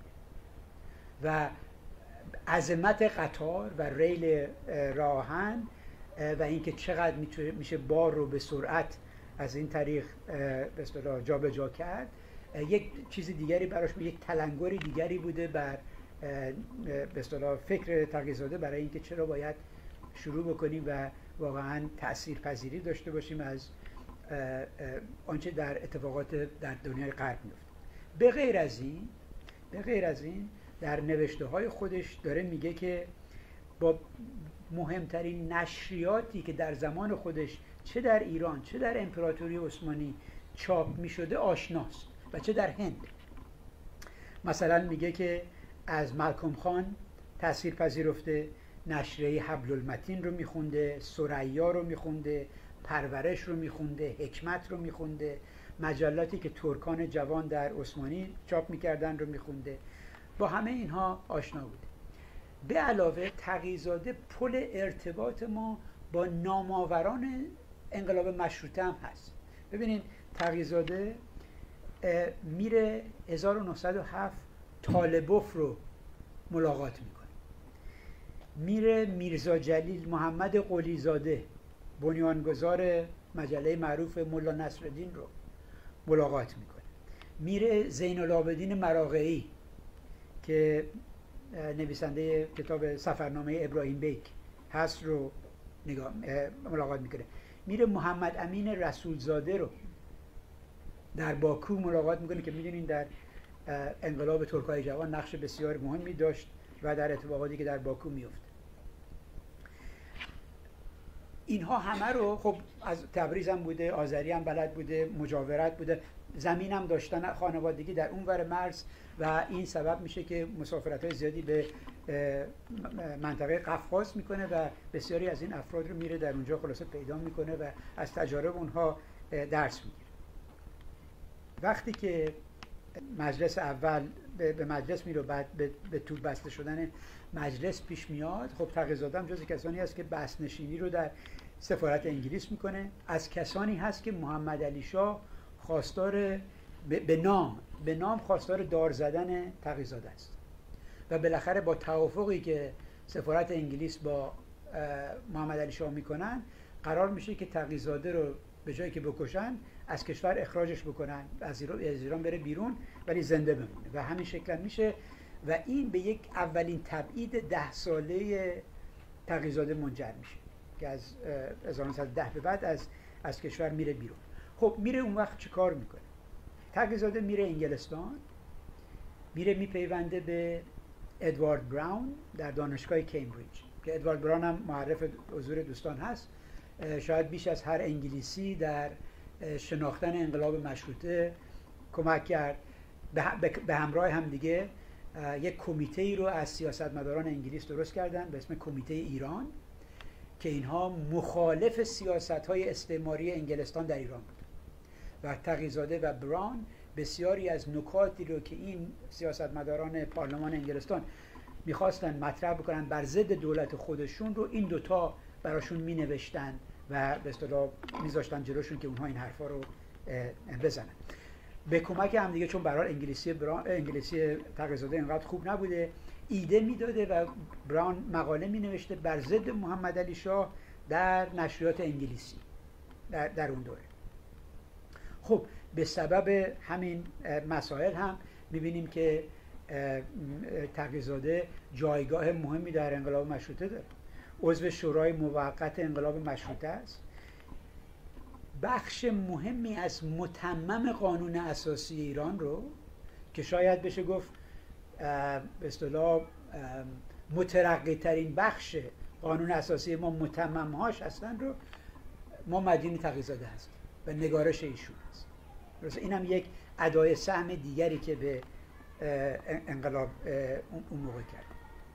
و عظمت قطار و ریل راهن و اینکه چقدر میشه بار رو به سرعت از این طریق به اصطلاح جابجا کرد، یک چیز دیگری براش، یک تلنگری دیگری بوده بر به اصطلاح فکر تقی‌زاده برای اینکه چرا باید شروع بکنیم و واقعا تأثیرپذیری داشته باشیم از آنچه در اتفاقات در دنیای غرب میفته. به غیر از این به غیر از این در نوشته های خودش داره میگه که با مهمترین نشریاتی که در زمان خودش چه در ایران چه در امپراتوری عثمانی چاپ میشده آشناست و چه در هند. مثلا میگه که از ملکم خان تأثیر پذیرفته، نشریه حبل المتین رو میخونده، ثریا رو میخونده، پرورش رو میخونده، حکمت رو میخونده، مجلاتی که ترکان جوان در عثمانی چاپ میکردن رو میخونده. با همه اینها آشنا بوده. به علاوه تقی‌زاده پل ارتباط ما با نامآوران انقلاب مشروطه هم هست. ببینید تقی‌زاده میره هزار و نهصد و هفت طالبوف رو ملاقات میکنه، میره میرزا جلیل محمد قلیزاده بنیانگذار مجله معروف ملا نصرالدین رو ملاقات میکنه، میره زین العابدین مراغه‌ای که نویسنده کتاب سفرنامه ابراهیم بیک هست رو نگاه ملاقات میکنه، میره محمد امین رسولزاده رو در باکو ملاقات میکنه که میدونین در انقلاب ترکای جوان نقش بسیار مهمی داشت و در اتفاقاتی که در باکو میفته. اینها همه رو خب از تبریز هم بوده، آذری هم بلد بوده، مجاورت بوده، زمین هم داشتن خانوادگی در اونور مرز و این سبب میشه که مسافرت‌های زیادی به منطقه قفقاز میکنه و بسیاری از این افراد رو میره در اونجا خلاصه پیدا میکنه و از تجارب اونها درس میگیره. وقتی که مجلس اول به مجلس میره، بعد به طول بسته شدن مجلس پیش میاد، خب تقی‌زاده هم جز کسانی هست که بسط نشینی رو در سفارت انگلیس میکنه. از کسانی هست که محمد علی شاه خواستار به نام به نام خواستار دار زدن تقی‌زاده است و بالاخره با توافقی که سفارت انگلیس با محمد علی شاه میکنن قرار میشه که تقی‌زاده رو به جایی که بکشن از کشور اخراجش بکنن، از ایران بره بیرون ولی زنده بمونه و همین شکل میشه و این به یک اولین تبعید ده ساله تقی‌زاده منجر میشه که از هزار و نهصد و ده به بعد از از کشور میره بیرون. خب میره اون وقت چه کار میکنه؟ تقی‌زاده میره انگلستان، میره میپیونده به ادوارد براون در دانشگاه کمبریج که ادوارد براون هم معرف حضور دوستان هست، شاید بیش از هر انگلیسی در شناختن انقلاب مشروطه کمک کرد. به همراه هم دیگه یک کمیته ای رو از سیاستمداران انگلیس درست کردن به اسم کمیته ایران که اینها مخالف سیاست‌های استعماری انگلستان در ایران بود و تقی‌زاده و براون بسیاری از نکاتی رو که این سیاستمداران پارلمان انگلستان میخواستن مطرح بکنن بر ضد دولت خودشون رو این دوتا براشون مینوشتن و به اصطلاح میذاشتن جلوشون که اونها این حرفا رو بزنن. به کمک هم دیگه، چون برای انگلیسی براون انگلیسی تقی‌زاده اینقدر خوب نبوده، ایده میداده و براون مقاله مینوشته بر ضد محمد علی شاه در نشریات انگلیسی در, در اون دوره. خب به سبب همین مسائل هم میبینیم که تقی‌زاده جایگاه مهمی در انقلاب مشروطه داره. عضو شورای موقت انقلاب مشروطه است، بخش مهمی از متمم قانون اساسی ایران رو که شاید بشه گفت به اصطلاح مترقی ترین بخش قانون اساسی ما متمم هاش هستن رو ما مدیون تقی‌زاده هستیم. و نگارش ایشون است. درسته؟ این هم یک ادای سهم دیگری که به انقلاب اون موقع کرد.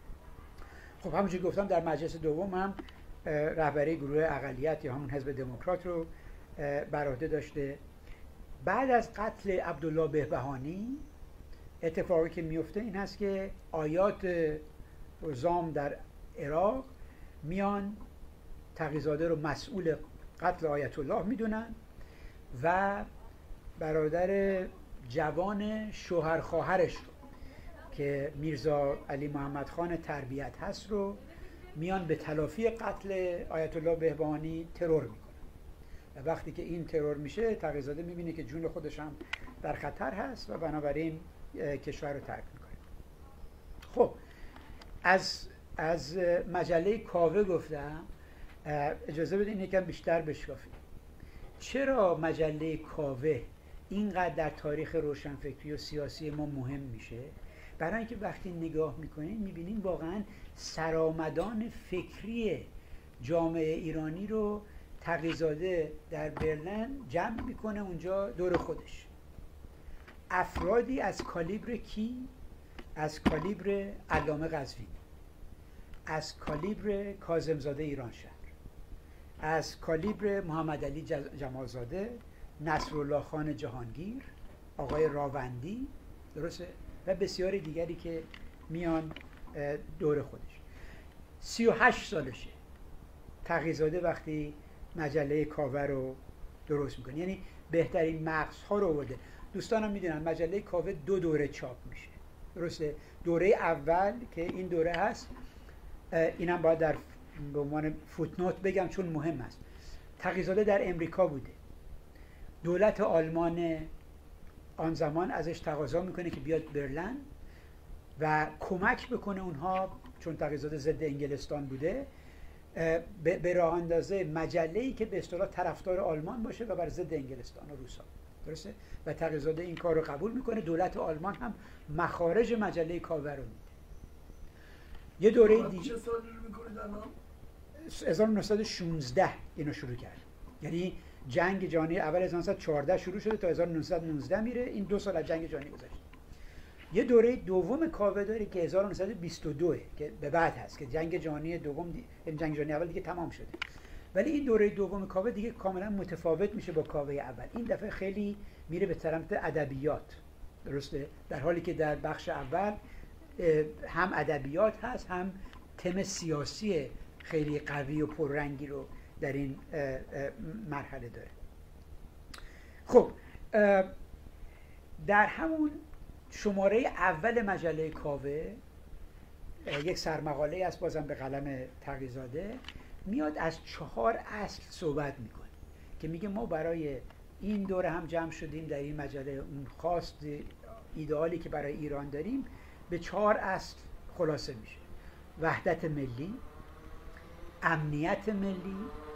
خب همونجوری گفتم در مجلس دوم هم رهبری گروه اقلیت یا همون حزب دموکرات رو بر عهده داشته. بعد از قتل عبدالله بهبهانی اتفاقی که میفته این هست که آیات زام در عراق میان تقی‌زاده رو مسئول قتل آیت الله میدونن و برادر جوان شوهر خواهرش رو که میرزا علی محمد خان تربیت هست رو میان به تلافی قتل آیت الله بهبهانی ترور میکنن و وقتی که این ترور میشه تقی‌زاده میبینه که جون خودش هم در خطر هست و بنابراین کشور رو ترک میکنه. خب از از مجله کاوه گفتم، اجازه بدین یکم بیشتر بشکافیم. چرا مجله کاوه اینقدر در تاریخ روشنفکری و سیاسی ما مهم میشه؟ برای اینکه وقتی نگاه میکنین میبینین واقعا سرآمدان فکری جامعه ایرانی رو تقی‌زاده در برلین جمع میکنه اونجا دور خودش. افرادی از کالیبر کی؟ از کالیبر علامه قزوینی، از کالیبر کاظمزاده ایرانشهر، از کالیبر محمد علی جمالزاده، نصرالله خان جهانگیر، آقای راوندی، درسته؟ و بسیاری دیگری که میان دور خودش. سی و هشت سالشه تقی‌زاده وقتی مجله کاوه رو درست میکنه، یعنی بهترین مغزها رو آورده. دوستانم میدونن مجله کاوه دو دوره چاپ میشه، درسته؟ دوره اول که این دوره هست، اینم باید در به عنوان فوتنوت بگم چون مهم است. تقی‌زاده در امریکا بوده، دولت آلمان آن زمان ازش تقاضا میکنه که بیاد برلین و کمک بکنه اونها، چون تقی‌زاده ضد انگلستان بوده، به راه اندازه مجله‌ای که به اصطلاح طرفدار آلمان باشه و بر ضد انگلستان و روسا، درسته؟ و تقی‌زاده این کار رو قبول میکنه. دولت آلمان هم مخارج مجله کاوه رو میده. یه دوره دیگه چه سالی رو میکنید الان؟ هزار و نهصد و شانزده اینو شروع کرد، یعنی جنگ جهانی اول هزار و نهصد و چهارده شروع شده تا هزار و نهصد و نوزده میره، این دو سال از جنگ جهانی گذشته. یه دوره دوم کاوه داره که هزار و نهصد و بیست و دو که به بعد هست که جنگ جهانی دوم دی... جنگ جهانی اول دیگه تمام شده، ولی این دوره دوم کاوه دیگه کاملا متفاوت میشه با کاوه اول. این دفعه خیلی میره به سمت ادبیات، درسته؟ در حالی که در بخش اول هم ادبیات هست هم تم سیاسی خیلی قوی و پررنگی رو در این مرحله داره. خب در همون شماره اول مجله کاوه یک سرمقاله است بازم به قلم تقی‌زاده، میاد از چهار اصل صحبت میکنه که میگه ما برای این دوره هم جمع شدیم در این مجله، اون خواست ایدئالی که برای ایران داریم به چهار اصل خلاصه میشه: وحدت ملی، امنیت ملی،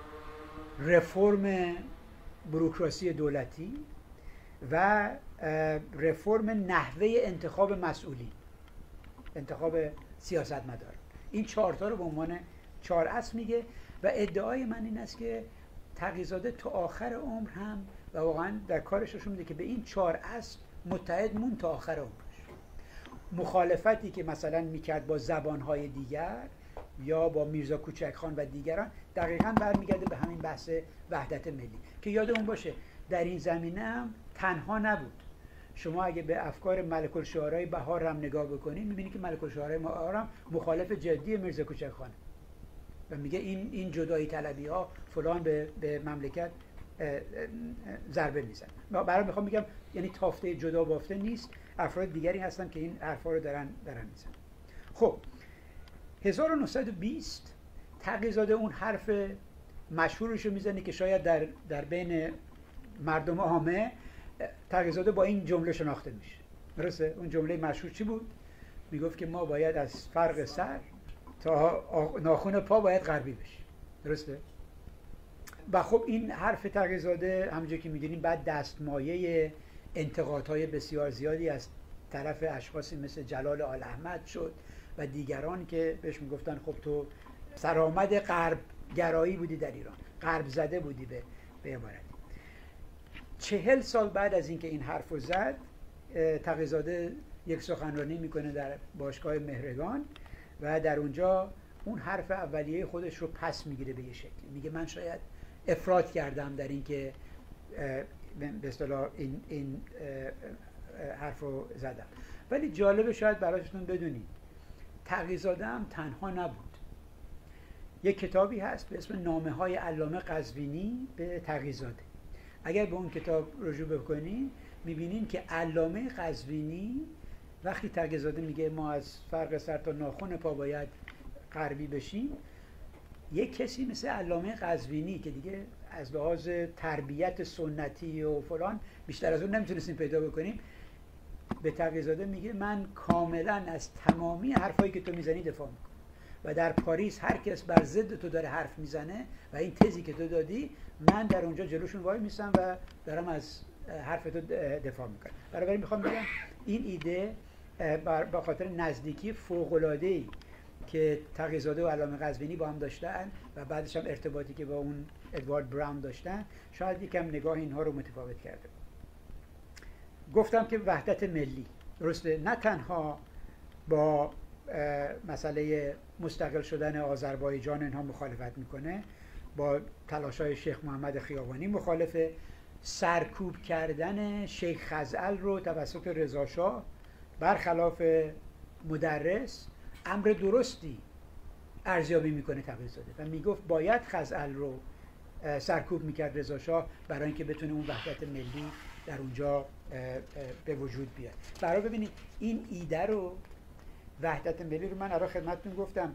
رفرم بوروکراسی دولتی و رفرم نحوه انتخاب مسئولین، انتخاب سیاستمداران. این چهار تا رو به عنوان چهار اصل میگه و ادعای من این است که تقی‌زاده تا آخر عمر هم و واقعا در کارش نشون میده که به این چهار اصل متحد مون تا آخر عمرش. مخالفتی که مثلا میکرد با زبانهای دیگر یا با میرزا کوچکخان و دیگران دقیقاً برمیگرده به همین بحث وحدت ملی که یادمون باشه در این زمینه هم تنها نبود. شما اگه به افکار ملک الشعرای بهار هم نگاه بکنید میبینید که ملک الشعرای بهار هم مخالف جدی میرزا کوچکخانه و میگه این این جدایی طلبی ها فلان به, به مملکت ضربه میزن. برای میخوام میگم یعنی تافته جدا بافته نیست، افراد دیگری هستن که این حرفا رو دارن دارن میزن. خب هزار و نهصد و بیست تقی‌زاده اون حرف مشهورش رو میزنه که شاید در در بین مردم عامه تقی‌زاده با این جمله شناخته میشه، درسته؟ اون جمله مشهور چی بود؟ میگفت که ما باید از فرق سر تا ناخن پا باید غربی بشیم، درسته؟ و خب این حرف تقی‌زاده همونجوری که میدونیم بعد دستمایه انتقادهای بسیار زیادی از طرف اشخاصی مثل جلال آل احمد شد و دیگران که بهش میگفتن خب تو سرآمد غرب گرایی بودی در ایران، غرب زده بودی به به عبارتی. چهل سال بعد از اینکه این حرف رو زد، تقی‌زاده یک سخنرانی میکنه در باشگاه مهرگان و در اونجا اون حرف اولیه خودش رو پس میگیره به یه شکلی. میگه من شاید افراط کردم در اینکه به اصطلاح این, این حرف رو زدم. ولی جالبه شاید برایتون بدونید تقی‌زاده هم تنها نبود. یک کتابی هست به اسم نامه های علامه قزوینی به تقی‌زاده. اگر به اون کتاب رجوع بکنید میبینین که علامه قزوینی وقتی تقی‌زاده میگه ما از فرق سر تا ناخن پا باید غربی بشیم، یک کسی مثل علامه قزوینی که دیگه از لحاظ تربیت سنتی و فلان بیشتر از اون نمیتونستیم پیدا بکنیم، به تقی‌زاده میگه من کاملا از تمامی حرفایی که تو میزنی دفاع میکنم و در پاریس هر کس بر ضد تو داره حرف میزنه و این تزی که تو دادی من در اونجا جلوشون وای میستم و دارم از حرف تو دفاع میکنم. برای میخوام بگم این ایده به خاطر نزدیکی فوق‌العاده‌ای که تقی‌زاده و علامه قزوینی با هم داشتن و بعدش هم ارتباطی که با اون ادوارد براون داشتن شاید یکم نگاه اینها رو متفاوت کرده. گفتم که وحدت ملی درسته نه تنها با مسئله مستقل شدن آذربایجان اینها مخالفت میکنه، با تلاش‌های شیخ محمد خیابانی مخالفه، سرکوب کردن شیخ خزعل رو توسط رضا شاه برخلاف مدرس امر درستی ارزیابی میکنه تقی‌زاده و میگفت باید خزعل رو سرکوب میکرد رضا شاه برای اینکه بتونه اون وحدت ملی در اونجا به وجود بیاد. برای ببینید این ایده رو وحدت ملی رو من الان خدمتتون گفتم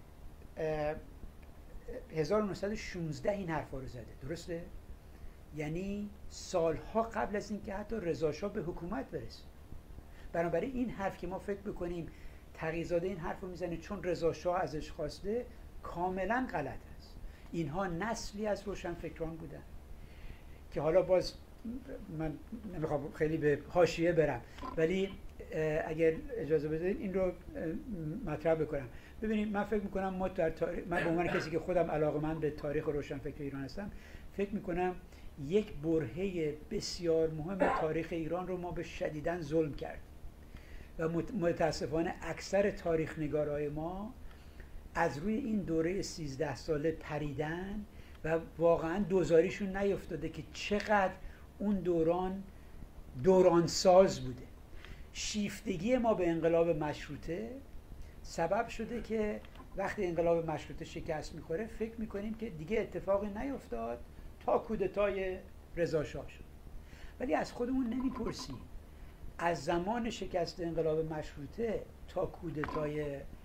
هزار و نهصد و شانزده این حرفا رو زده، درسته؟ یعنی سالها قبل از اینکه حتی رضا شاه به حکومت برسه. بنابراین این حرف که ما فکر بکنیم تقی‌زاده این حرف رو میزنه چون رضا شاه ازش خواسته کاملا غلط است. اینها نسلی از روشنفکران بودن که حالا باز من نمیخوام خیلی به حاشیه برم ولی اگر اجازه بدید این رو مطرح بکنم. ببینید من فکر میکنم ما در تاریخ، من به عنوان کسی که خودم علاقه‌مند به تاریخ روشنفکری ایران هستم، فکر میکنم یک برهه بسیار مهم تاریخ ایران رو ما به شدیداً ظلم کردیم و متاسفانه اکثر تاریخ نگارای ما از روی این دوره سیزده ساله پریدن و واقعاً دوزاریشون نیفتاده که چقدر اون دوران دوران ساز بوده. شیفتگی ما به انقلاب مشروطه سبب شده که وقتی انقلاب مشروطه شکست میخوره فکر میکنیم که دیگه اتفاقی نیفتاد تا کودتای رضا شاه شد. ولی از خودمون نمیپرسیم از زمان شکست انقلاب مشروطه تا کودتای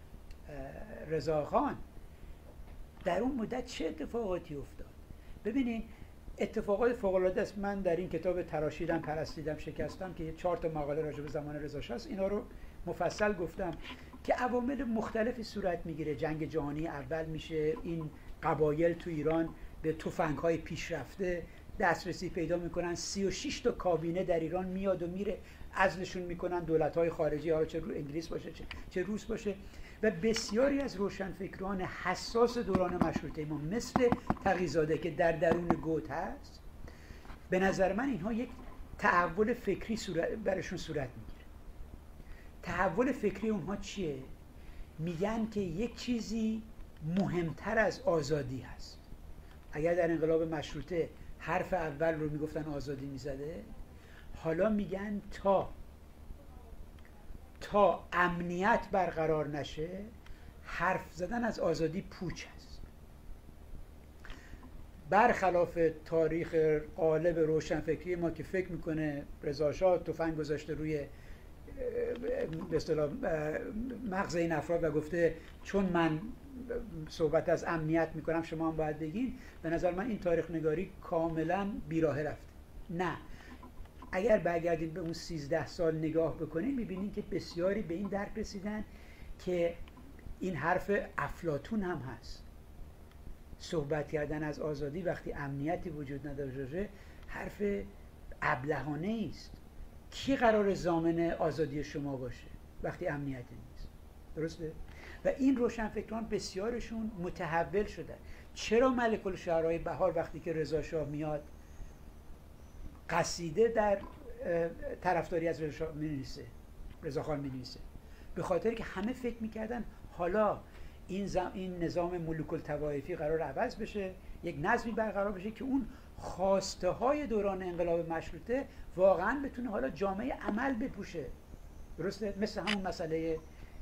رضاخان در اون مدت چه اتفاقاتی افتاد. ببینید اتفاقات فوق‌العاده است. من در این کتاب تراشیدم پرستیدم شکستم که چهار تا مقاله راجع به زمان رضا شاه است، اینا رو مفصل گفتم که عوامل مختلفی صورت میگیره. جنگ جهانی اول میشه، این قبایل تو ایران به تفنگ‌های پیشرفته دسترسی پیدا میکنن، سی و شش تا کابینه در ایران میاد و میره، عزلشون میکنن دولت‌های خارجی، حالا چه انگلیس باشه چه, چه روس باشه. و بسیاری از روشنفکران حساس دوران مشروطه ما مثل تقی‌زاده که در درون گوت هست، به نظر من اینها یک تحول فکری صورت برشون صورت میگیره. تحول فکری اونها چیه؟ میگن که یک چیزی مهمتر از آزادی هست. اگر در انقلاب مشروطه حرف اول رو میگفتن آزادی میزده، حالا میگن تا تا امنیت برقرار نشه حرف زدن از آزادی پوچ است. برخلاف تاریخ غالب روشنفکری ما که فکر میکنه رضا شاه تفنگ گذاشته روی به اصطلاح مغز این افراد و گفته چون من صحبت از امنیت میکنم شما هم باید بگین، به نظر من این تاریخ نگاری کاملا بیراه رفته. نه، اگر برگردید به اون سیزده سال نگاه بکنید میبینید که بسیاری به این درک رسیدن که این حرف افلاطون هم هست. صحبت کردن از آزادی وقتی امنیتی وجود نداره حرف ابلهانه است. کی قرار ضامن آزادی شما باشه وقتی امنیتی نیست؟ درسته؟ و این روشنفکران بسیارشون متحول شدن. چرا ملک الشعرای بهار وقتی که رضا شاه میاد قصیده در طرفداری از رضا می‌نویسه، رضاخان می‌نویسه، به خاطر که همه فکر می‌کردن حالا این زم این نظام ملوک الطوایفی قرار عوض بشه، یک نظمی برقرار بشه که اون خواسته های دوران انقلاب مشروطه واقعا بتونه حالا جامعه عمل بپوشه. درسته؟ مثل همون مسئله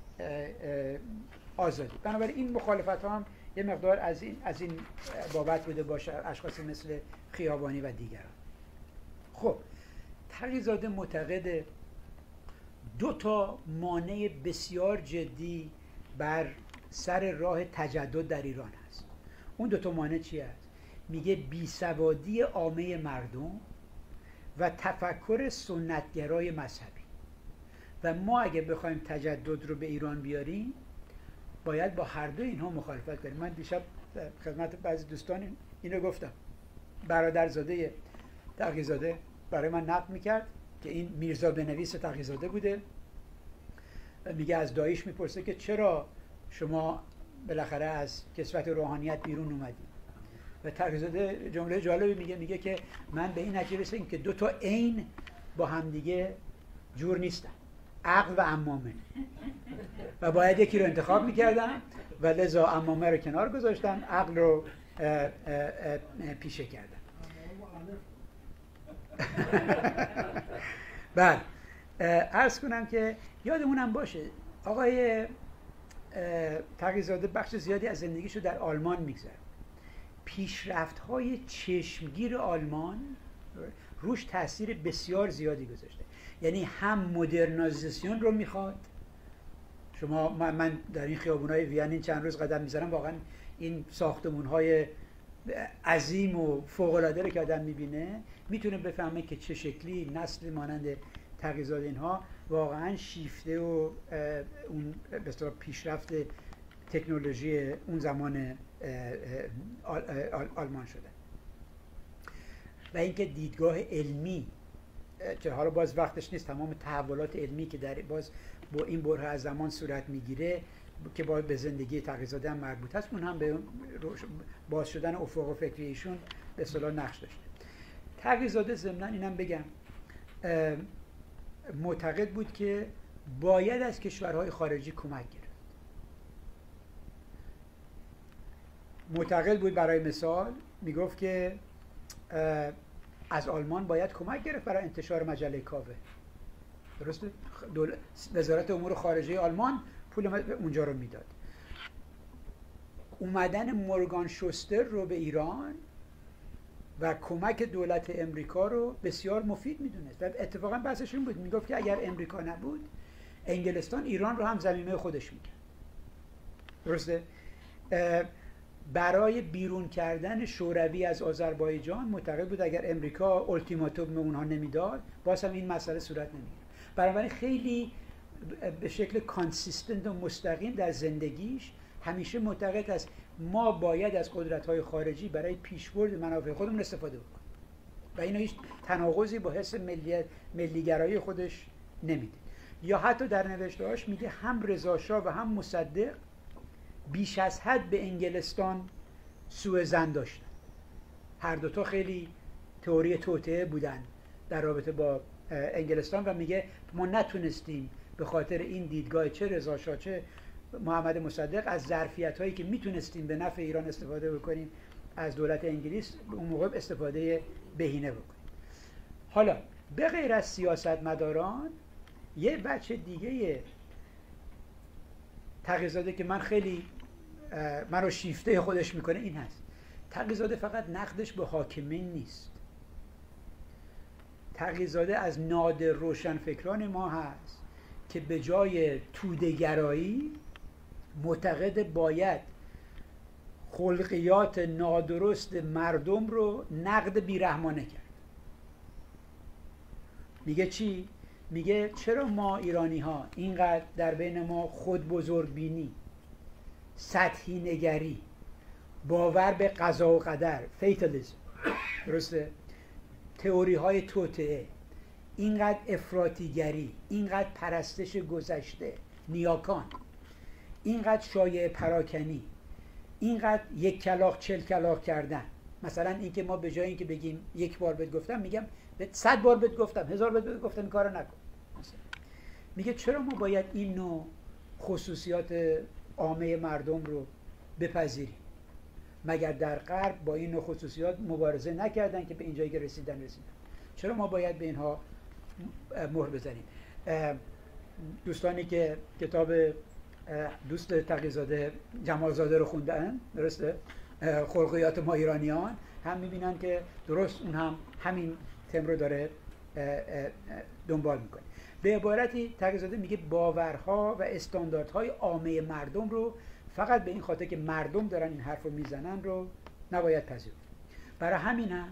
آزادی. بنابراین این مخالفت ها هم یه مقدار از این از این بابت بوده باشه، اشخاص مثل خیابانی و دیگران. خب تقی‌زاده معتقد دو تا مانع بسیار جدی بر سر راه تجدد در ایران هست. اون دو تا مانع چی هست؟ میگه بیسوادی عامه مردم و تفکر سنتگرای مذهبی. و ما اگه بخوایم تجدد رو به ایران بیاریم باید با هر دو اینها مخالفت کنیم. من دیشب خدمت بعضی دوستان اینو گفتم. برادرزاده تقی‌زاده برای من نقد میکرد که این میرزا بنویس تقی‌زاده بوده، میگه از داییش میپرسه که چرا شما بالاخره از کسوت روحانیت بیرون اومدی؟ و تقی‌زاده جمله جالبی میگه، میگه که من به این نتیجه رسیدم که دو تا عین با همدیگه جور نیستن، عقل و عمامه، و باید یکی رو انتخاب میکردم و لذا عمامه رو کنار گذاشتم، عقل رو اه اه اه پیشه کردم. بله، عرض کنم که یادمونم باشه آقای تقی‌زاده بخش زیادی از زندگیشو در آلمان میگذره. پیشرفت‌های چشمگیر آلمان روش تاثیر بسیار زیادی گذاشته. یعنی هم مدرنیزاسیون رو میخواد. شما من در این خیابون‌های وین این چند روز قدم میذارم، واقعا این ساختمان‌های عظیم و فوق‌العاده رو که آدم میبینه میتونه بفهمه که چه شکلی نسل مانند تقی‌زاده اینها واقعا شیفته و اون به اصطلاح پیشرفت تکنولوژی اون زمان آلمان شده. و اینکه دیدگاه علمی که حالا باز وقتش نیست، تمام تحولات علمی که در باز با این بره از زمان صورت میگیره که باید به زندگی تقی‌زاده هم مربوط هست، اون هم به باز شدن افق فکری ایشون به اصطلاح نقش داشته. تقی‌زاده ضمناً اینم بگم معتقد بود که باید از کشورهای خارجی کمک گرفت. معتقد بود برای مثال میگفت که از آلمان باید کمک گرفت برای انتشار مجله کاوه. درسته؟ دول... وزارت امور خارجه آلمان پول اونجا رو میداد. اومدن مورگان شوستر رو به ایران و کمک دولت امریکا رو بسیار مفید میدونست و اتفاقا بحثش این بود، میگفت که اگر امریکا نبود انگلستان ایران رو هم زمینه خودش میکرد. درسته؟ برای بیرون کردن شوروی از آذربایجان معتقد بود اگر امریکا اولتیماتوم اونها نمیداد باز هم این مسئله صورت نمیگیره. بنابراین خیلی به شکل کانسیستنت و مستقیم در زندگیش همیشه معتقد است ما باید از قدرت‌های خارجی برای پیشبرد منافع خودمون استفاده بکنیم و اینو هیچ تناقضی با حس ملیت ملیگرایی خودش نمیده. یا حتی در نوشته‌هاش میگه هم رضا شاه و هم مصدق بیش از حد به انگلستان سوء ظن داشتن. هر دوتا خیلی تئوری توطئه بودن در رابطه با انگلستان و میگه ما نتونستیم به خاطر این دیدگاه چه رضا شاه چه محمد مصدق از ظرفیت‌هایی که میتونستیم به نفع ایران استفاده بکنیم از دولت انگلیس اون موقع استفاده بهینه بکنیم. حالا به غیر از سیاستمداران یه بچه دیگه تقی‌زاده که من خیلی من رو شیفته خودش میکنه این هست. تقی‌زاده فقط نقدش به حاکمین نیست. تقی‌زاده از نادر روشنفکران ما هست که به جای توده‌گرایی معتقد باید خلقیات نادرست مردم رو نقد بیرحمانه کرد. میگه چی؟ میگه چرا ما ایرانی ها اینقدر در بین ما خود بزرگ بینی، سطحی نگری، باور به قضا و قدر، فیتالیسم، درسته؟ تئوری های توطئه، اینقدر افراطیگری، اینقدر پرستش گذشته، نیاکان، اینقدر شایعه پراکنی، اینقدر یک کلاغ چل کلاغ کردن، مثلا اینکه ما به جای اینکه بگیم یک بار بهت گفتم میگم به صد بار بهت گفتم، هزار بار بهت گفتم این کارو نکن. مثلا میگه چرا ما باید این نوع خصوصیات عامه مردم رو بپذیریم؟ مگر در غرب با این نوع خصوصیات مبارزه نکردن که به اینجایی که رسیدن رسیدن؟ چرا ما باید به اینها مهر بزنیم؟ دوستانی که کتاب دوست تقی‌زاده جمالزاده رو خوندن، درسته؟ خلقیات ما ایرانیان، هم میبینن که درست اون هم همین تم رو داره دنبال میکنه. به عبارتی تقی‌زاده میگه باورها و استانداردهای عامه مردم رو فقط به این خاطر که مردم دارن این حرف رو میزنن رو نباید پذیرفت. برای همین هم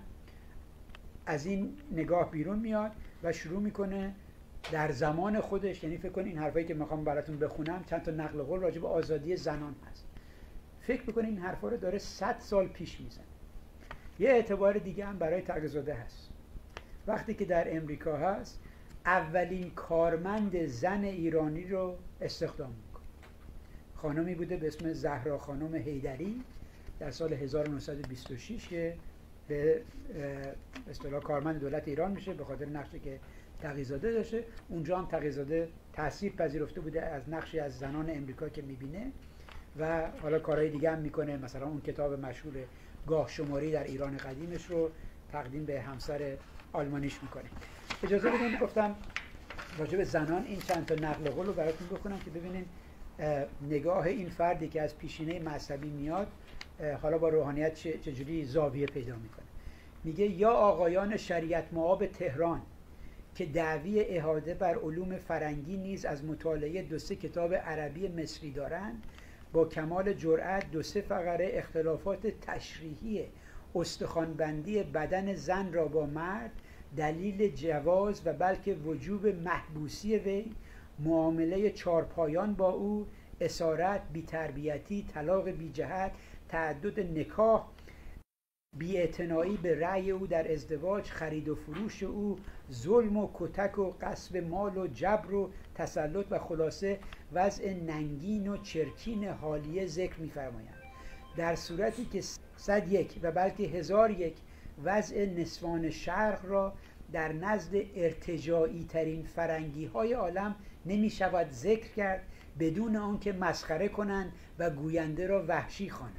از این نگاه بیرون میاد و شروع میکنه در زمان خودش، یعنی فکر کن این حرفایی که میخوام براتون بخونم چند تا نقل قول راجع به آزادی زنان هست، فکر بکنید این حرفا رو داره صد سال پیش میزنه. یه اعتبار دیگه هم برای تقی‌زاده هست. وقتی که در امریکا هست اولین کارمند زن ایرانی رو استخدام میکنه. خانمی بوده به اسم زهرا خانم حیدری در سال هزار و نهصد و بیست و شش که به اصطلاح کارمند دولت ایران میشه به خاطر نقشی که تقی‌زاده داشته. اونجا هم تقی‌زاده تأثیر پذیرفته بوده از نقشی از زنان امریکا که میبینه و حالا کارهای دیگه هم میکنه. مثلا اون کتاب مشهور گاه شماری در ایران قدیمش رو تقدیم به همسر آلمانیش میکنه. اجازه بدین گفتم راجع به زنان این چند تا نقل قول رو براتون بخونم که ببینین نگاه این فردی که از پیشینه مذهبی میاد حالا با روحانیت چجوری زاویه پیدا میکنه. میگه یا آقایان شریعت مآب تهران که دعوی احاطه بر علوم فرنگی نیز از مطالعه دو سه کتاب عربی مصری دارند، با کمال جرأت دو سه فقره اختلافات تشریحی استخوانبندی بدن زن را با مرد، دلیل جواز و بلکه وجوب محبوسی وی، معامله چارپایان با او، اسارت، بی‌تربیتی، طلاق بی جهت، تعدد نکاح، بی‌اعتنایی به رأی او در ازدواج، خرید و فروش او، ظلم و کتک و غصب مال و جبر و تسلط و خلاصه وضع ننگین و چرکین حالیه ذکر می‌فرمایند. در صورتی که صد یک و بلکه هزار یک وضع نسوان شرق را در نزد ارتجاعی ترین فرنگی های عالم نمی شود ذکر کرد بدون آنکه مسخره کنند و گوینده را وحشی خوانند.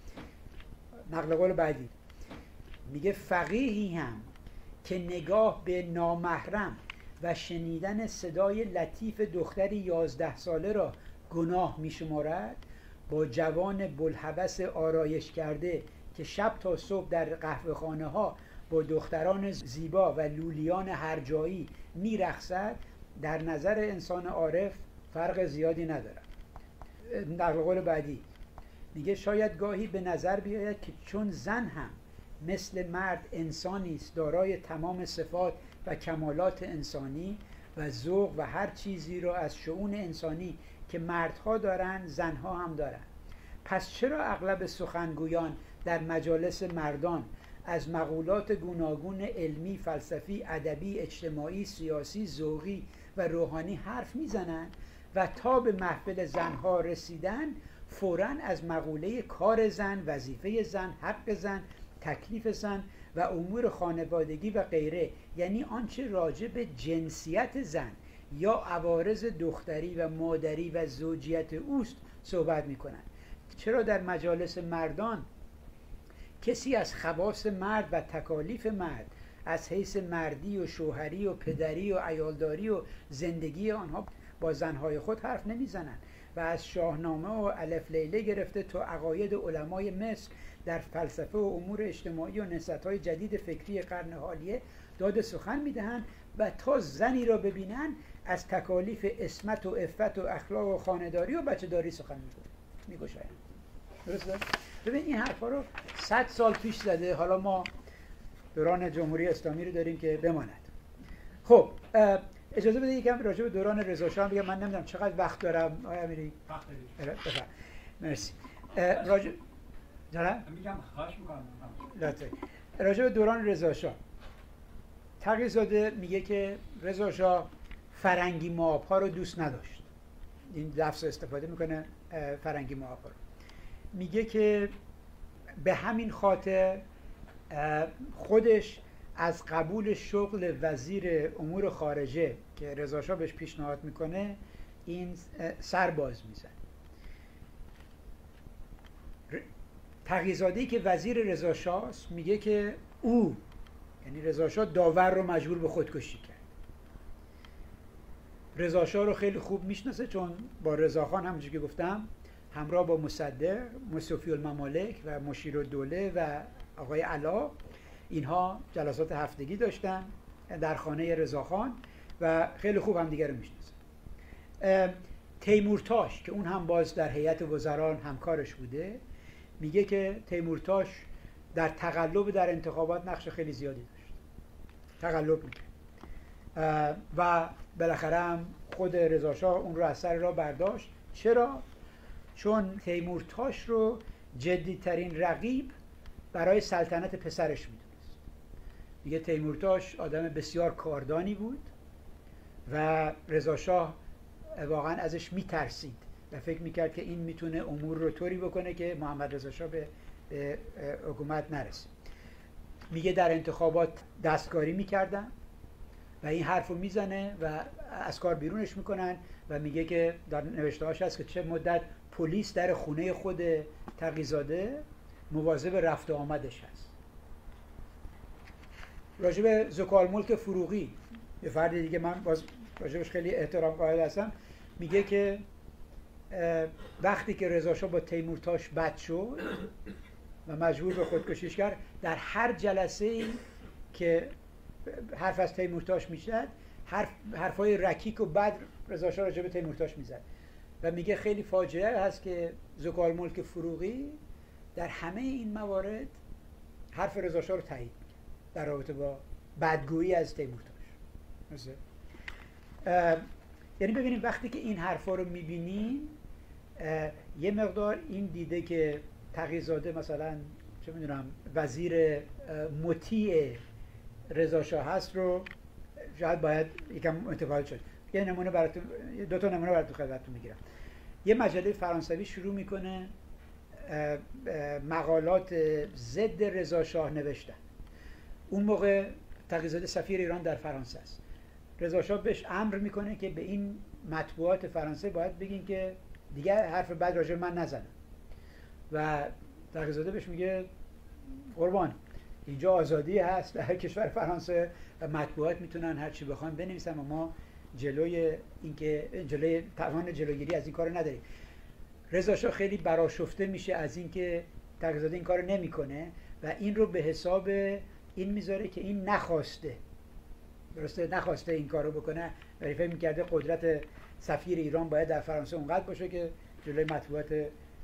نقل قول بعدی میگه فقیهی هم که نگاه به نامحرم و شنیدن صدای لطیف دختری یازده ساله را گناه می شمارد، با جوان بلحبس آرایش کرده که شب تا صبح در قهوه خانه ها با دختران زیبا و لولیان هرجایی می رقصد، در نظر انسان عارف فرق زیادی ندارد. نقل قول بعدی میگه شاید گاهی به نظر بیاید که چون زن هم مثل مرد انسانی است دارای تمام صفات و کمالات انسانی و ذوق و هر چیزی را از شؤون انسانی که مردها دارند زنها هم دارند، پس چرا اغلب سخنگویان در مجالس مردان از مقولات گوناگون علمی، فلسفی، ادبی، اجتماعی، سیاسی، ذوقی و روحانی حرف میزنند و تا به محفل زنها رسیدن فوراً از مقوله کار زن، وظیفه زن، حق زن، تکلیف زن و امور خانوادگی و غیره، یعنی آنچه راجع به جنسیت زن یا عوارض دختری و مادری و زوجیت اوست صحبت میکنند. چرا در مجالس مردان کسی از خواص مرد و تکالیف مرد از حیث مردی و شوهری و پدری و عیالداری و زندگی آنها با زنهای خود حرف نمیزنند و از شاهنامه و الف لیله گرفته تا عقاید علمای مصر در فلسفه و امور اجتماعی و نهضت‌های جدید فکری قرن حالیه داد سخن میدهند و تا زنی را ببینند از تکالیف عصمت و عفت و اخلاق و خانه‌داری و بچه‌داری سخن میگوشند. درسته؟ ببین این حرفا رو صد سال پیش زده، حالا ما دوران جمهوری اسلامی رو داریم که بماند. خب اجازه بده یکم راجع به دوران رضا شاه بگم. من نمیدونم چقدر وقت دارم آقای امیری؟ وقت دارید. بفرمایید. مرسی. راجع دارم میگم خواهش می‌کنم. لطفاً. راجع به دوران رضا شاه تقی‌زاده میگه که رضا شاه فرنگی مآب‌ها رو دوست نداشت. این لفظ استفاده میکنه فرنگی مآب‌ها رو. میگه که به همین خاطر خودش از قبول شغل وزیر امور خارجه که رضا شاه بهش پیشنهاد میکنه این سر باز میزنه. تقی‌زاده‌ای که وزیر رضا شاه است میگه که او، یعنی رضا شاه، داور رو مجبور به خودکشی کرد. رضا شاه رو خیلی خوب میشناسه چون با رضا خان همونجوری که گفتم همراه با مصدق، مصطفی الممالک و مشیرالدوله و آقای علا اینها جلسات هفتگی داشتن در خانه رضا خان و خیلی خوب هم دیگر رو میشناسن. تیمورتاش که اون هم باز در هیئت وزران همکارش بوده میگه که تیمورتاش در تقلب در انتخابات نقش خیلی زیادی داشت، تقلب میکنه و بالاخره هم خود رضا شاه اون رو از سر راه برداشت. چرا؟ چون تیمورتاش رو جدیترین رقیب برای سلطنت پسرش میدونست. میگه تیمورتاش آدم بسیار کاردانی بود و رضا شاه واقعا ازش میترسید و فکر میکرد که این میتونه امور رو طوری بکنه که محمد رضا شاه به, به حکومت نرسه. میگه در انتخابات دستکاری میکردن و این حرف رو میزنه و از کار بیرونش میکنن و میگه که در نوشته‌هاش هست که چه مدت پلیس در خونه خود تقی‌زاده مواظب رفت و آمدش هست. راجب زکالملک فروغی، یه فرد دیگه من باز راجبش خیلی احترام قائل هستم، میگه که وقتی که رضا شاه با تیمورتاش بد شد و مجبور به خودکشیش کرد، در هر جلسه که حرف از تیمورتاش میشد حرف حرفای رکیک و بد رضا شاه راجب تیمورتاش میزد و میگه خیلی فاجعه هست که زکالملک فروغی در همه این موارد حرف رضا شاه رو تایید میکنه در رابطه با بدگویی از تیمورتاش. یعنی ببینیم وقتی که این حرفا رو میبینیم یه مقدار این دیده که تقی‌زاده مثلا چه میدونم وزیر مطیع رضا شاه هست رو شاید باید یکم متفاوت شد. یه نمونه براتون، دو تا نمونه براتون خدمتتون میگیرم. یه مجله فرانسوی شروع میکنه مقالات ضد رضا شاه نوشتن. اون موقع تقی‌زاده سفیر ایران در فرانسه است. رضا شاه بهش امر میکنه که به این مطبوعات فرانسه باید بگین که دیگه حرف بد راجع به من نزنن و تقی‌زاده بهش میگه قربان اینجا آزادی هست در کشور فرانسه و مطبوعات میتونن هر چی بخوان بنویسن و ما جلوی اینکه جلوی توان جلوگیری از این کارو نداریم. رضا شاه خیلی برآشفته میشه از اینکه تقی‌زاده این کارو نمیکنه و این رو به حساب این میذاره که این نخواسته، درسته نخواسته این کارو بکنه ولی فکر میکرده قدرت سفیر ایران باید در فرانسه اونقدر باشه که جلوی مطبوعات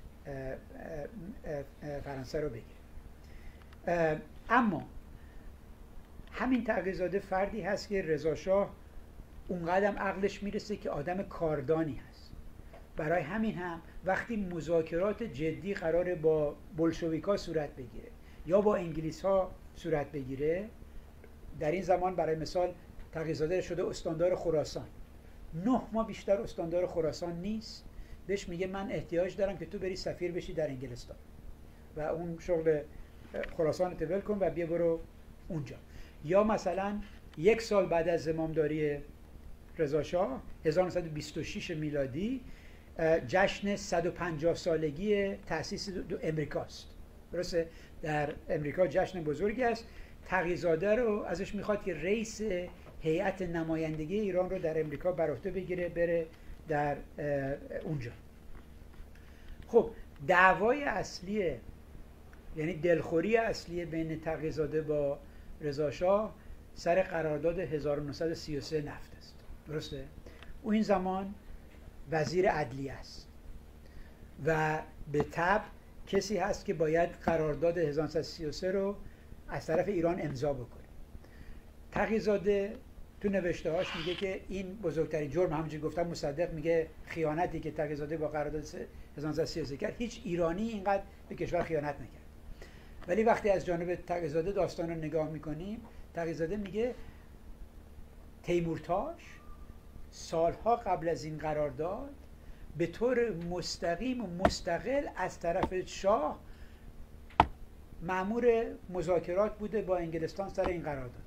فرانسه رو بگیره. اما همین تقی‌زاده فردی هست که رضا شاه اونقدر عقلش میرسه که آدم کاردانی هست. برای همین هم وقتی مذاکرات جدی قراره با بولشویکا صورت بگیره یا با انگلیس ها صورت بگیره، در این زمان برای مثال تقی‌زاده شده استاندار خراسان، نه ماه بیشتر استاندار خراسان نیست، بهش میگه من احتیاج دارم که تو بری سفیر بشی در انگلستان و اون شغل خراسان رو ول کن و بیا برو اونجا. یا مثلا یک سال بعد از زمامداری رضا شاه هزار و نهصد و بیست و شش میلادی جشن صد و پنجاه سالگی تأسیس امریکاست. درسته در امریکا جشن بزرگی است. تقی‌زاده رو ازش میخواد که رئیس هیئت نمایندگی ایران رو در امریکا بر عهده بگیره بره در اونجا. خب دعوای اصلی یعنی دلخوری اصلی بین تقی‌زاده با رضا شاه سر قرارداد هزار و نهصد و سی و سه نفت است. درسته؟ او این زمان وزیر عدلیه است و به طبع کسی هست که باید قرارداد هزار و نهصد و سی و سه رو از طرف ایران امضا بکنه. تقی‌زاده تو نوشته‌هاش میگه که این بزرگترین جرم، همونجوری گفتم مصدق میگه خیانتی که تقی‌زاده با قرارداد هزار و نهصد و سی و سه کرد، هیچ ایرانی اینقدر به کشور خیانت نکرد. ولی وقتی از جانب تقی‌زاده داستان رو نگاه میکنیم، تقی‌زاده میگه تیمورتاش سالها قبل از این قرارداد به طور مستقیم و مستقل از طرف شاه مأمور مذاکرات بوده با انگلستان سر این قرارداد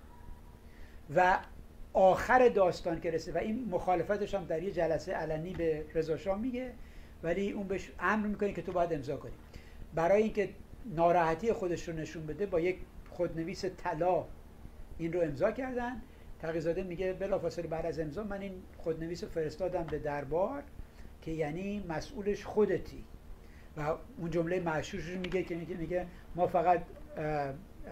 و آخر داستان که رسه و این مخالفتش هم در یه جلسه علنی به رضا شاه میگه، ولی اون بهش امر میکنه که تو باید امضا کنی. برای اینکه ناراحتی خودش رو نشون بده با یک خودنویس طلا این رو امضا کردن. تقی‌زاده میگه بلافاصله بعد از امضا من این خودنویس فرستادم به دربار که یعنی مسئولش خودتی، و اون جمله مشهورش رو میگه که میگه, میگه ما فقط اه اه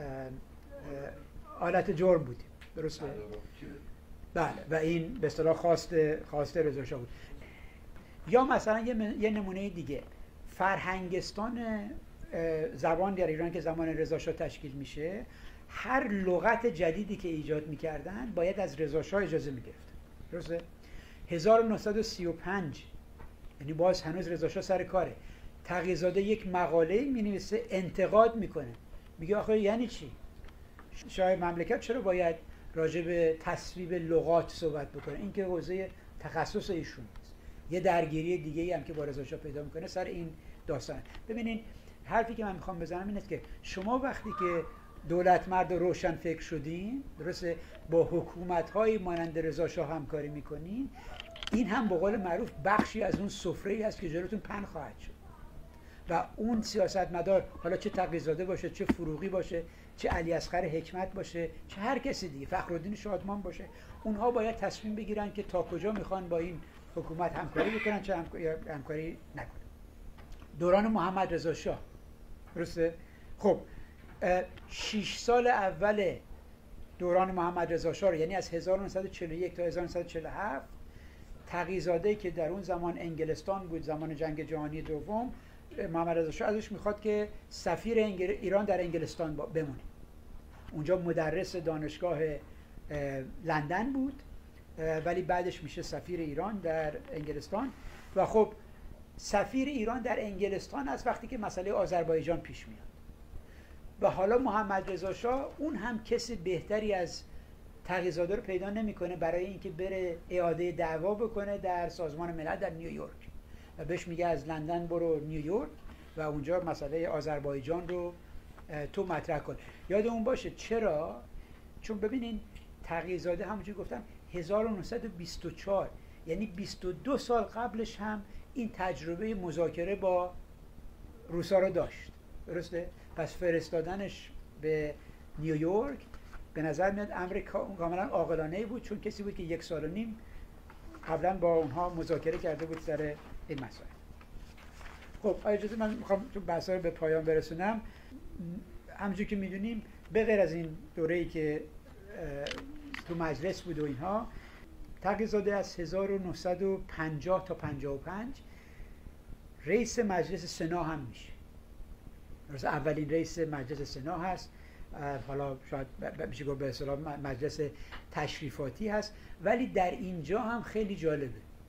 اه آلت جرم بودیم. درسته؟ بله، و این به اصطلاح خواست خواست رضا شاه بود. یا مثلا یه, یه نمونه دیگه، فرهنگستان زبان در ایران که زمان رضا شاه تشکیل میشه، هر لغت جدیدی که ایجاد میکردن باید از رضا شاه اجازه میگرفتن. درسته؟ هزار و نهصد و سی و پنج، یعنی باز هنوز رضا شاه سر کاره، تقی‌زاده یک مقاله مینویسه انتقاد میکنه، میگه آخه یعنی چی؟ شاه مملکت چرا باید راجع به تصویب لغات صحبت بکنه؟ این که حوزه تخصص ایشون است. یه درگیری دیگه ای هم که با رضا شاه پیدا میکنه سر این داستان. ببینین حرفی که من میخوام بزنم اینه که شما وقتی که دولت مرد و روشن فکر شدین، درسته، با حکومت‌های مانند رضا شاه همکاری میکنین، این هم به قول معروف بخشی از اون سفره‌ای است که جلوتون پهن خواهد شد و اون سیاستمدار، حالا چه تقی‌زاده باشه، چه فروغی باشه، چه علی اصغر حکمت باشه، چه هر کسی دیگه، فخرالدین شادمان باشه، اونها باید تصمیم بگیرن که تا کجا میخوان با این حکومت همکاری بکنن، چه همکاری نکنن. دوران محمد رضا شاه، درسته؟ خب شش سال اول دوران محمد رضا شاه، یعنی از هزار و نهصد و چهل و یک تا هزار و نهصد و چهل و هفت، تقی‌زاده که در اون زمان انگلستان بود، زمان جنگ جهانی دوم، محمد رضا شاه ازش میخواد که سفیر ایران در انگلستان بمونه. اونجا مدرس دانشگاه لندن بود، ولی بعدش میشه سفیر ایران در انگلستان. و خب سفیر ایران در انگلستان از وقتی که مسئله آذربایجان پیش میاد و حالا محمد رضا شاه اون هم کسی بهتری از تقی‌زاده رو پیدا نمیکنه برای اینکه بره اعاده دعوا بکنه در سازمان ملل در نیویورک و بهش میگه از لندن برو نیویورک و اونجا مسئله آذربایجان رو تو مطرح کن. یادمون باشه چرا؟ چون ببینین تقی‌زاده همونجوری گفتم هزار و نهصد و بیست و چهار، یعنی بیست و دو سال قبلش هم این تجربه مذاکره با روسا رو داشت. درسته؟ پس فرستادنش به نیویورک به نظر میاد امر کاملا عاقلانه‌ای بود، چون کسی بود که یک سال و نیم قبلا با اونها مذاکره کرده بود سر این مسائل. خب اجازه من میخوام تو بحثا رو به پایان برسونم. همونجوری که میدونیم به غیر از این دوره‌ای که تو مجلس بود و اینها، تقی‌زاده از هزار و نهصد و پنجاه تا پنجاه و پنج رئیس مجلس سنا هم میشه. درسته، اولین رئیس مجلس سنا هست. حالا شاید میشه گفت به اصطلاح مجلس تشریفاتی هست، ولی در اینجا هم خیلی جالبه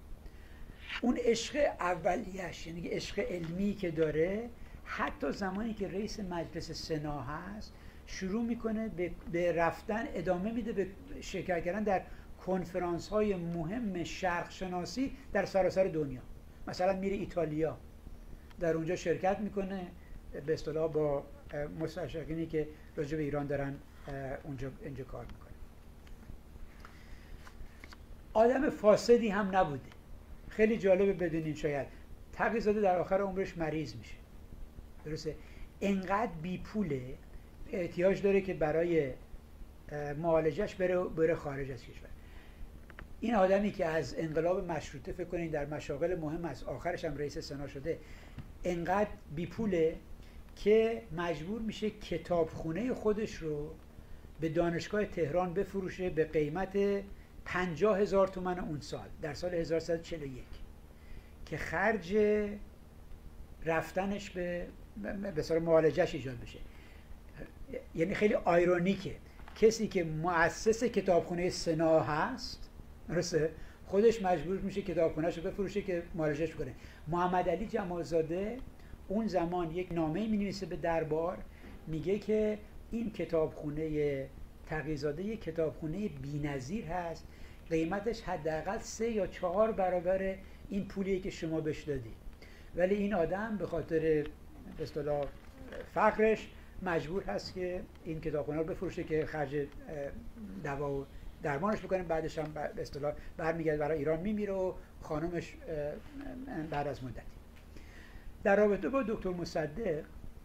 اون عشق اولیش، یعنی عشق علمی که داره، حتی زمانی که رئیس مجلس سنا هست شروع میکنه به, به رفتن، ادامه میده به شرکت کردن در کنفرانس های مهم شرق شناسی در سراسر دنیا. مثلا میره ایتالیا، در اونجا شرکت میکنه به اصطلاح با مستشرقینی که راجع به ایران دارن اونجا اینجا کار میکنه. آدم فاسدی هم نبوده. خیلی جالبه بدونین شاید تقی‌زاده در آخر عمرش مریض میشه. درسته؟ انقدر بی پوله، احتیاج داره که برای معالجش بره بره خارج از کشور. این آدمی که از انقلاب مشروطه فکر کنین در مشاغل مهم از آخرش هم رئیس سنا شده، انقدر بی پوله که مجبور میشه کتابخونه خودش رو به دانشگاه تهران بفروشه به قیمت پنجاه هزار تومان اون سال در سال هزار و سیصد و چهل و یک که خرج رفتنش به به صورت معالجهش ایجاد بشه. یعنی خیلی آیرونیکه کسی که مؤسس کتابخونه سنا هست، درسته، خودش مجبور میشه کتابخونه‌شو بفروشه که معالجهش کنه. محمد علی جمالزاده اون زمان یک نامه می‌نویسه به دربار، میگه که این کتابخونه تقی‌زاده یک کتابخونه بی‌نظیر هست، قیمتش حداقل سه یا چهار برابر این پولیه که شما بهش دادی، ولی این آدم به خاطر به اصطلاح فقرش مجبور هست که این کتابخونه رو بفروشه که خرج دوا و درمانش بکنه، بعدش هم به اصطلاح برمیگرده برای ایران میمیره و خانومش بعد از مدتی. در رابطه با دکتر مصدق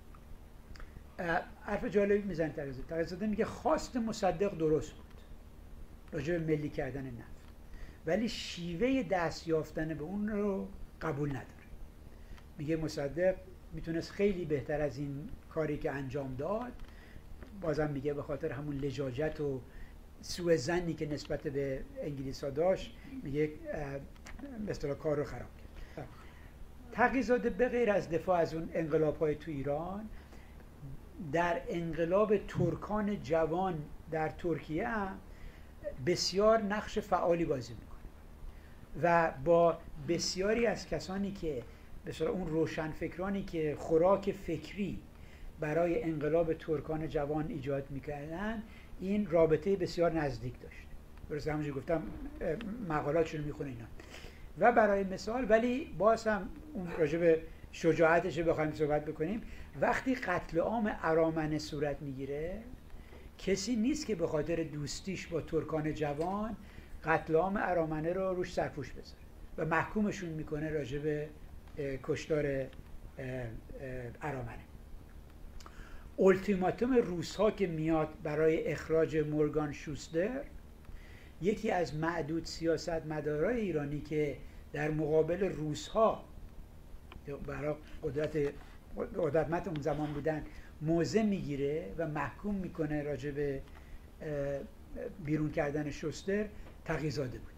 حرف جالبی میزنه تقی‌زاده. تقی‌زاده میگه خواست مصدق درست بود راجع به ملی کردن نفت، ولی شیوه دست یافتن به اون رو قبول نداره. میگه مصدق میتونست خیلی بهتر از این کاری که انجام داد، بازم میگه به خاطر همون لجاجت و سوء ظنی که نسبت به انگلیس‌ها داشت، میگه به اصطلاح کار رو خراب کرد. تقی‌زاده به غیر از دفاع از اون انقلاب‌های تو ایران، در انقلاب ترکان جوان در ترکیه هم بسیار نقش فعالی بازی میکنه و با بسیاری از کسانی که به اصطلاح اون روشنفکرانی که خوراک فکری برای انقلاب ترکان جوان ایجاد میکردن این رابطه بسیار نزدیک داشت. درست همونجوری گفتم مقالاتشون رو میخونه اینا. و برای مثال، ولی باز هم اون راجع به شجاعتش بخوایم صحبت بکنیم، وقتی قتل عام ارامنه صورت میگیره کسی نیست که به خاطر دوستیش با ترکان جوان قتل عام ارامنه رو روش سرپوش بذاره و محکومشون میکنه راجع به کشتار ارامنه. اولتیماتوم روس‌ها که میاد برای اخراج مورگان شوستر، یکی از معدود سیاستمدارای ایرانی که در مقابل روس‌ها برای قدرت قدرتمند اون زمان بودن موضع میگیره و محکوم میکنه راجع به بیرون کردن شوستر، تقی‌زاده بود.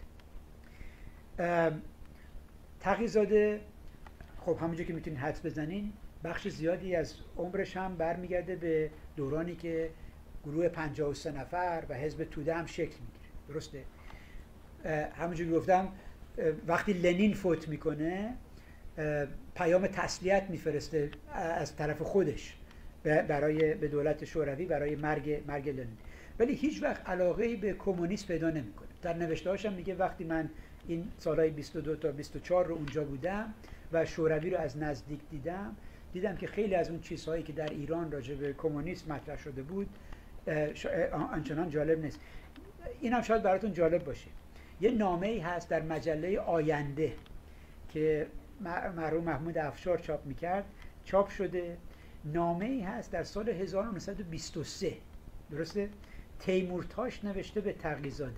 تقی‌زاده خب همونجا که میتونین حدس بزنین بخش زیادی از عمرش هم برمیگرده به دورانی که گروه پنجاه و سه نفر و حزب توده هم شکل میگیره. درسته؟ همونجوری گفتم وقتی لنین فوت میکنه پیام تسلیت میفرسته از طرف خودش برای به دولت شوروی برای مرگ مرگ لنین، ولی هیچ وقت علاقه‌ای به کمونیسم پیدا نمیکنه. در نوشته‌هاش هم میگه وقتی من این سالهای بیست و دو تا بیست و چهار رو اونجا بودم و شوروی رو از نزدیک دیدم، دیدم که خیلی از اون چیزهایی که در ایران راجع به کمونیسم مطرح شده بود آنچنان جالب نیست. این هم شاید براتون جالب باشه. یه نامه‌ای هست در مجله آینده که مرحوم محمود افشار چاپ میکرد، چاپ شده. نامه‌ای هست در سال هزار و نهصد و بیست و سه، درسته؟ تیمورتاش نوشته به تقی‌زاده.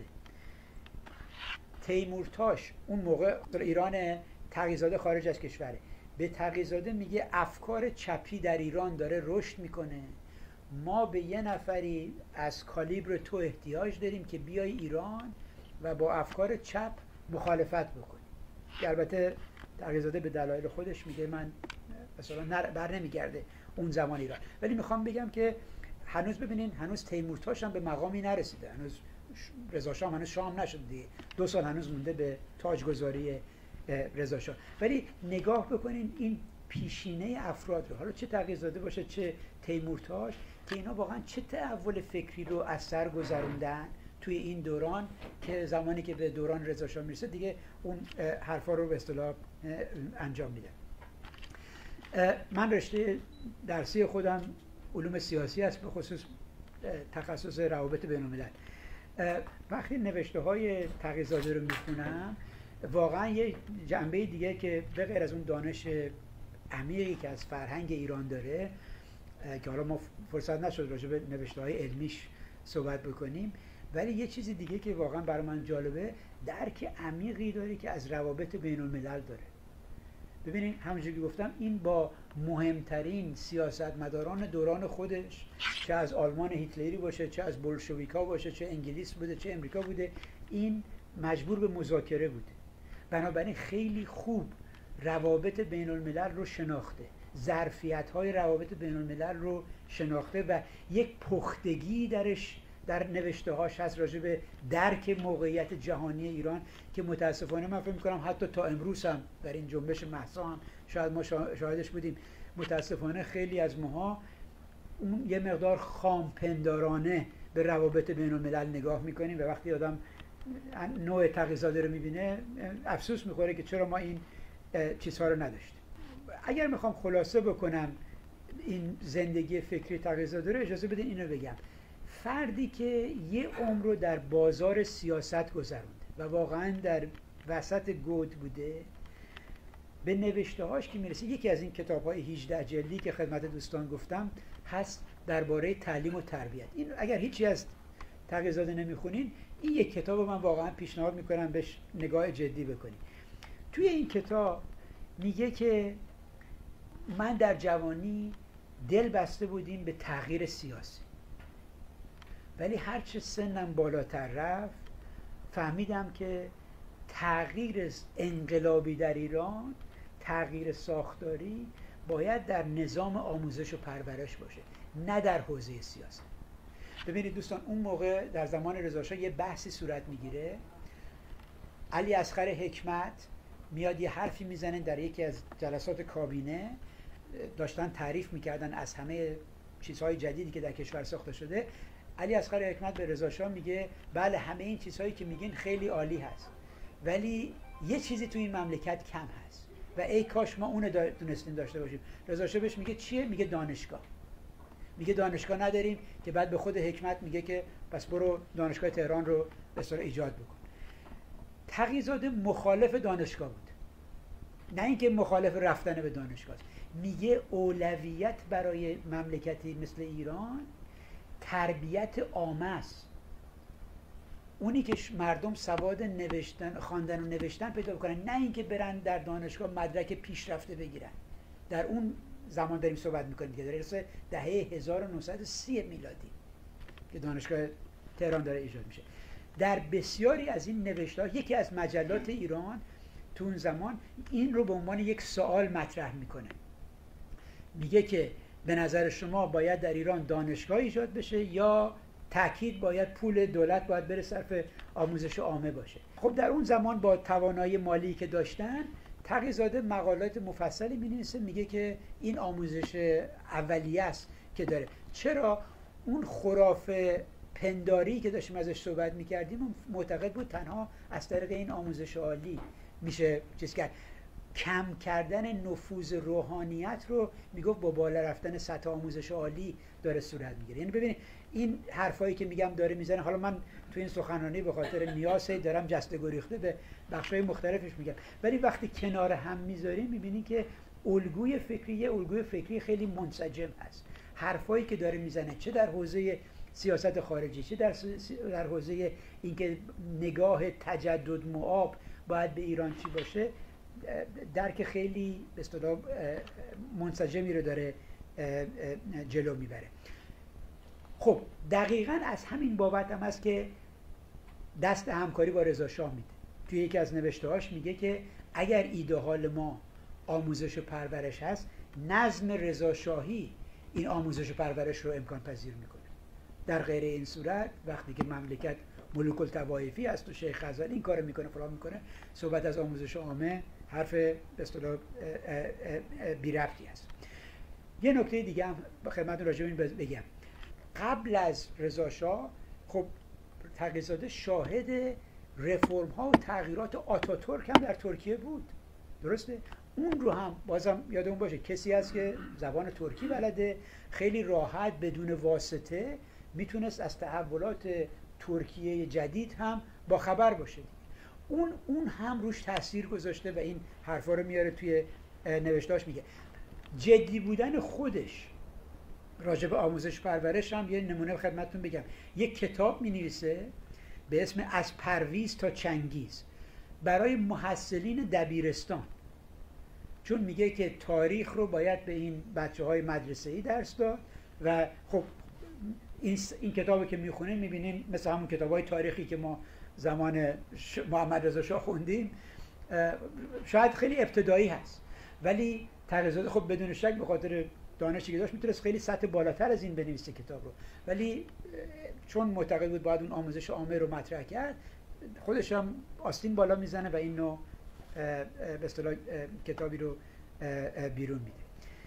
تیمورتاش اون موقع ایران، تقی‌زاده خارج از کشوره، به تقی‌زاده میگه افکار چپی در ایران داره رشد میکنه، ما به یه نفری از کالیبر تو احتیاج داریم که بیای ایران و با افکار چپ مخالفت بکنی. که البته تقی‌زاده به دلایل خودش میگه من مثلا بر نمیگرده اون زمان ایران، ولی میخوام بگم که هنوز ببینین هنوز تیمورتاش هم به مقامی نرسیده، هنوز رضا شاه هنوز شاه نشد دیگه، دو سال هنوز مونده به تاجگذاری رضا شاه. ولی نگاه بکنین این پیشینه افراد رو، حالا چه تقی‌زاده باشه چه تیمورتاش، که اینا واقعا چه تحول فکری رو از سر گذروندن توی این دوران که زمانی که به دوران رضا شاه میرسه دیگه اون حرفا رو به اصطلاح انجام میده. من رشته درسی خودم علوم سیاسی است، به خصوص تخصص روابط بین الملل. وقتی نوشته های تقی‌زاده رو میخونم واقعا یه جنبه دیگه که به غیر از اون دانش عمیقی که از فرهنگ ایران داره که حالا ما فرصت نشد راجع به نوشته های علمیش صحبت بکنیم، ولی یه چیزی دیگه که واقعا برای من جالبه، درک عمیقی داره که از روابط بین الملل داره. ببینید همونجوری که گفتم این با مهمترین سیاستمداران دوران خودش، چه از آلمان هیتلری باشه، چه از بولشویکا باشه، چه انگلیس بوده، چه امریکا بوده، این مجبور به مذاکره بوده. بنابراین خیلی خوب روابط بین الملل رو شناخته، ظرفیت های روابط بین الملل رو شناخته و یک پختگی درش در نوشته هاش هست راجع به درک موقعیت جهانی ایران که متاسفانه من فکر می‌کنم حتی تا امروز هم در این جنبش مهسا هم شاید ما شاهدش بودیم، متاسفانه خیلی از ماها اون یه مقدار خامپندارانه به روابط بین الملل نگاه میکنیم و وقتی آدم نوع تقی‌زاده رو میبینه افسوس میخوره که چرا ما این چیزها رو نداشتیم. اگر میخوام خلاصه بکنم این زندگی فکری تقی‌زاده رو اجازه بدین اینو بگم. فردی که یه عمر رو در بازار سیاست گذرونده و واقعا در وسط گود بوده، به نوشته هاش که میرسه، یکی از این کتاب های هجده جلدی که خدمت دوستان گفتم هست درباره تعلیم و تربیت. این اگر هیچی از تقی‌زاده نمیخونین، این یک کتاب من واقعا پیشنهاد میکنم بهش نگاه جدی بکنید. توی این کتاب میگه که من در جوانی دل بسته بودیم به تغییر سیاسی، ولی هرچه سنم بالاتر رفت فهمیدم که تغییر انقلابی در ایران، تغییر ساختاری باید در نظام آموزش و پرورش باشه، نه در حوزه سیاست. ببینید دوستان، اون موقع در زمان رضا شاه یه بحثی صورت میگیره. علی اصغر حکمت میاد یه حرفی میزنه در یکی از جلسات کابینه، داشتن تعریف میکردن از همه چیزهای جدیدی که در کشور ساخته شده. علی اصغر حکمت به رضا شاه میگه بله همه این چیزهایی که میگین خیلی عالی هست، ولی یه چیزی تو این مملکت کم هست و ای کاش ما اونو دونستیم داشته باشیم. رضا شاه بهش میگه چیه؟ میگه دانشگاه. میگه دانشگاه نداریم، که بعد به خود حکمت میگه که پس برو دانشگاه تهران رو به اصطلاح ایجاد بکن. تقی‌زاده مخالف دانشگاه بود، نه اینکه مخالف رفتن به دانشگاه. میگه اولویت برای مملکتی مثل ایران تربیت عامه است، اونی که مردم سواد نوشتن، خواندن و نوشتن پیدا بکنن، نه اینکه برن در دانشگاه مدرک پیشرفته بگیرن. در اون زمان داریم صحبت میکنیم که در دهه هزار و نهصد و سی میلادی که دانشگاه تهران داره ایجاد میشه. در بسیاری از این نوشته‌ها یکی از مجلات ایران تو اون زمان این رو به عنوان یک سوال مطرح میکنه، میگه که به نظر شما باید در ایران دانشگاه ایجاد بشه یا تأکید باید پول دولت باید بره صرف آموزش عامه باشه؟ خب در اون زمان با توانایی مالی که داشتن، تقی‌زاده مقالات مفصلی می‌نویسه، میگه که این آموزش اولیه است که داره. چرا؟ اون خرافه پنداری که داشتیم ازش صحبت می‌کردیم معتقد بود تنها از طریق این آموزش عالی میشه چیز کرد. کم کردن نفوذ روحانیت رو میگفت با بالا رفتن سطح آموزش عالی داره صورت میگیره. یعنی ببینید این حرفایی که میگم داره میزنه، حالا من تو این سخنرانی به خاطر نیاز دارم جسته گریخته به بخشای مختلفش میگم، ولی وقتی کنار هم میذاریم میبینی که الگوی فکری یه الگوی فکری خیلی منسجم هست. حرفایی که داره میزنه چه در حوزه سیاست خارجی، چه در در حوزه اینکه نگاه تجدد مآب باید به ایران چی باشه، درک خیلی به اصطلاح منسجمی رو داره جلو میبره. خب دقیقاً از همین بابت هم هست که دست همکاری با رضا شاه میده. توی یکی از نوشته‌هاش میگه که اگر ایده حال ما آموزش و پرورش هست، نظم رضا شاهی این آموزش و پرورش رو امکان پذیر میکنه. در غیر این صورت وقتی که مملکت ملوک الطوایفی است و شیخ غزالی این کارو میکنه فلان میکنه، صحبت از آموزش عامه حرف به اصطلاح بی ربطی است. یه نکته دیگه هم خدمتتون راجع به این بگم. قبل از رضا شاه خب تقی‌زاده شاهد رفرم ها و تغییرات آتاتورک هم در ترکیه بود، درسته؟ اون رو هم بازم یادمون باشه کسی هست که زبان ترکی بلده، خیلی راحت بدون واسطه میتونست از تحولات ترکیه جدید هم با خبر باشه. اون اون هم روش تاثیر گذاشته و این حرفا رو میاره توی نوشتاش. میگه جدی بودن خودش راجع به آموزش پرورش هم یه نمونه خدمتتون بگم. یک کتاب می‌نویسه به اسم از پرویز تا چنگیز برای محصلین دبیرستان، چون میگه که تاریخ رو باید به این بچه‌های مدرسه‌ای درس داد و خب این این کتابی که میخونین میبینین مثل همون کتاب‌های تاریخی که ما زمان محمد رضا شاه خوندیم، شاید خیلی ابتدایی هست، ولی تقی‌زاده خب بدون شک به خاطر دانشی که داشت میتونست خیلی سطح بالاتر از این بنویسه کتاب رو، ولی چون معتقد بود باید اون آموزش عامه رو مطرح کرد، خودش هم آستین بالا میزنه و این نوع به اصطلاح کتابی رو بیرون میده.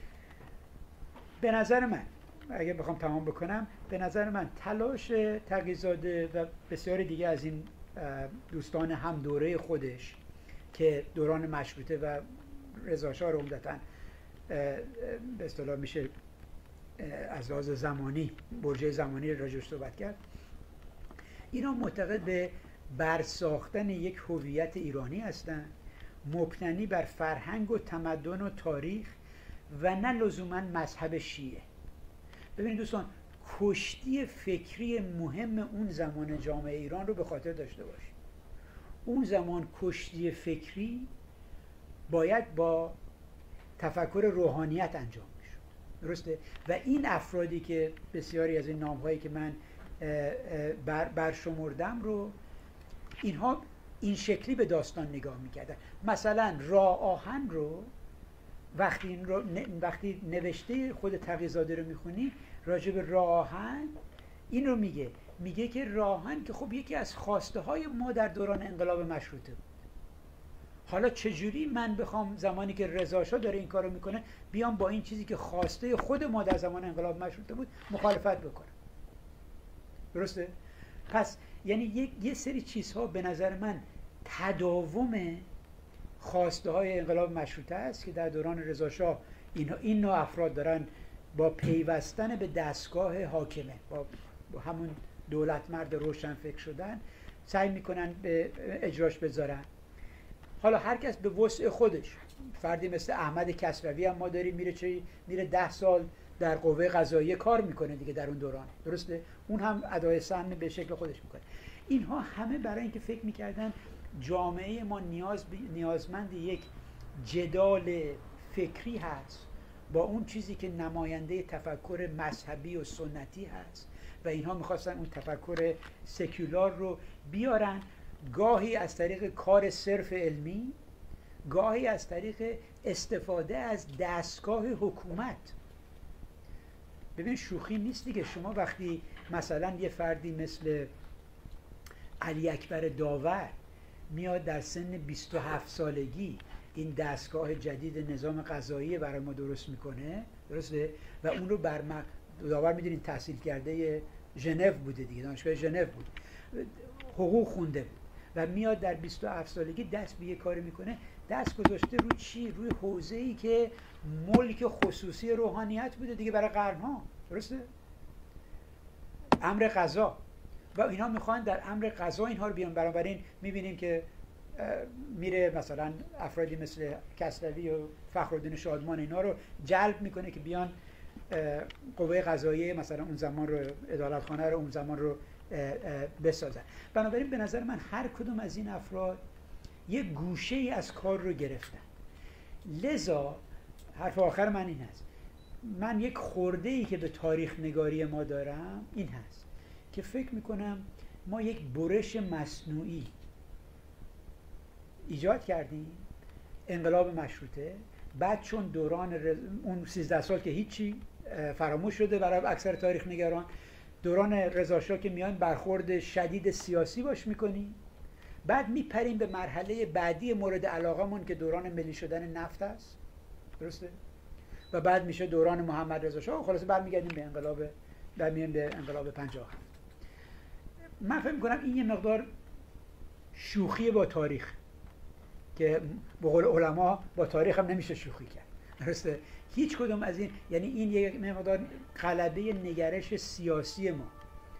به نظر من اگه بخوام تمام بکنم، به نظر من تلاش تقی‌زاده و بسیاری دیگه از این دوستان هم دوره خودش که دوران مشروطه و رضا شاه رو عمدتاً به اصطلاح میشه از لحاظ زمانی برجه زمانی راجعش صحبت کرد. اینا معتقد به برساختن یک هویت ایرانی هستند مبتنی بر فرهنگ و تمدن و تاریخ و نه لزوما مذهب شیعه. ببینید دوستان، کشتی فکری مهم اون زمان جامعه ایران رو به خاطر داشته باشید. اون زمان کشتی فکری باید با تفکر روحانیت انجام میشد، درسته؟ و این افرادی که بسیاری از این نام‌هایی که من بر برشمردم رو، اینها این شکلی به داستان نگاه میکردن. مثلا راه آهن رو وقتی این رو وقتی نوشته خود تقی‌زاده رو میخونی راجع به راه آهن این رو میگه میگه که راه آهن که خب یکی از خواسته های ما در دوران انقلاب مشروطه بود. حالا چجوری من بخوام زمانی که رضا شاه داره این کارو میکنه بیام با این چیزی که خواسته خود ما در زمان انقلاب مشروطه بود مخالفت بکنم؟ درسته؟ پس یعنی یک یه سری چیزها به نظر من تداوم خواسته های انقلاب مشروطه است که در دوران رضا شاه این این نوع افراد دارن با پیوستن به دستگاه حاکمه، با, با همون دولت مرد روشن فکر شدن سعی میکنن به اجراش بذارن. حالا هر کس به وسع خودش، فردی مثل احمد کسروی هم ما داریم میره چه میره ده سال در قوه قضاییه کار میکنه دیگه در اون دوران، درسته؟ اون هم ادای سن به شکل خودش میکنه. اینها همه برای اینکه فکر میکردن جامعه ما نیاز نیازمند یک جدال فکری هست با اون چیزی که نماینده تفکر مذهبی و سنتی هست و اینها میخواستن اون تفکر سکولار رو بیارن، گاهی از طریق کار صرف علمی، گاهی از طریق استفاده از دستگاه حکومت. ببین شوخی نیست دیگه. شما وقتی مثلا یه فردی مثل علی اکبر داور میاد در سن بیست و هفت سالگی این دستگاه جدید نظام قضایی برای ما درست میکنه، درسته؟ و اون رو بر م... داور میدونین تحصیل کرده ژنو بوده دیگه، دانشگاه ژنو بود، حقوق خونده بود و میاد در بیست و هفت سالگی دست به یه کاری میکنه، دست گذاشته روی چی؟ روی حوزه‌ای که ملک خصوصی روحانیت بوده دیگه برای قرن‌ها، درسته؟ امر قضا. و اینا میخوان در امر قضا اینها رو بیان. بنابراین میبینیم که میره مثلا افرادی مثل کسروی و فخرالدین شادمان اینا رو جلب میکنه که بیان قوه قضاییه مثلا اون زمان رو، عدالتخانه رو اون زمان رو بسازن. بنابراین به نظر من هر کدوم از این افراد یک گوشه ای از کار رو گرفتن. لذا حرف آخر من این هست، من یک خورده ای که به تاریخ نگاری ما دارم این هست که فکر میکنم ما یک برش مصنوعی ایجاد کردیم، انقلاب مشروطه، بعد چون دوران رز... اون سیزده سال که هیچی فراموش شده برای اکثر تاریخ نگاران، دوران رضا شاه که میان برخورد شدید سیاسی باش میکنیم، بعد میپریم به مرحله بعدی مورد علاقمون که دوران ملی شدن نفت است، درسته؟ و بعد میشه دوران محمد رضا شاه، خلاصه برمیگردیم به انقلاب برمیگردیم به انقلاب پنجاه و هفت. من فکر میکنم این یه مقدار شوخی با تاریخ که به قول علما با تاریخ هم نمیشه شوخی کرد، درسته؟ هیچ کدوم از این، یعنی این یک مقدار غلبه نگرش سیاسی ما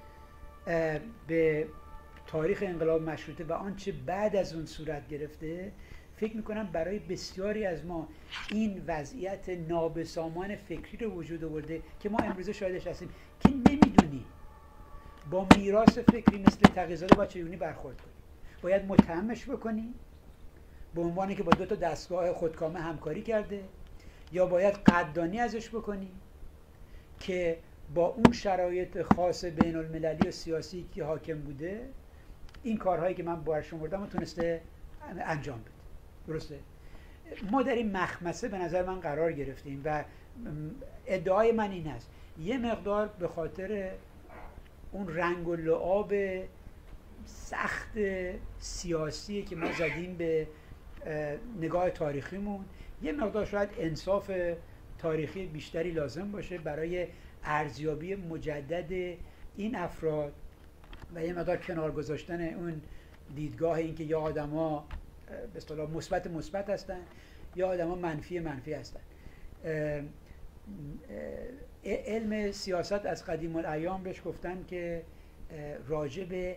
به تاریخ انقلاب مشروطه و آنچه بعد از اون صورت گرفته، فکر میکنم برای بسیاری از ما این وضعیت نابسامان فکری رو وجود آورده که ما امروزه شاهدش هستیم که نمیدونیم با میراث فکری مثل تقی‌زاده با چگونه برخورد کنیم. باید متهمش بکنیم به عنوانی که با دو تا دستگاه خودکامه همکاری کرده، یا باید قدردانی ازش بکنیم که با اون شرایط خاص بین المللی و سیاسی که حاکم بوده این کارهایی که من برشمردم رو تونسته انجام بده، درسته؟ ما در این مخمسه به نظر من قرار گرفتیم و ادعای من این هست یه مقدار به خاطر اون رنگ و لعاب سخت سیاسی که ما زدیم به نگاه تاریخیمون، یه مقدار شاید انصاف تاریخی بیشتری لازم باشه برای ارزیابی مجدد این افراد و یه مقدار کنار گذاشتن اون دیدگاه این که یا آدما به اصطلاح مثبت مثبت هستن یا آدما منفی منفی هستن. علم سیاست از قدیم الایام بهش گفتن که راجع به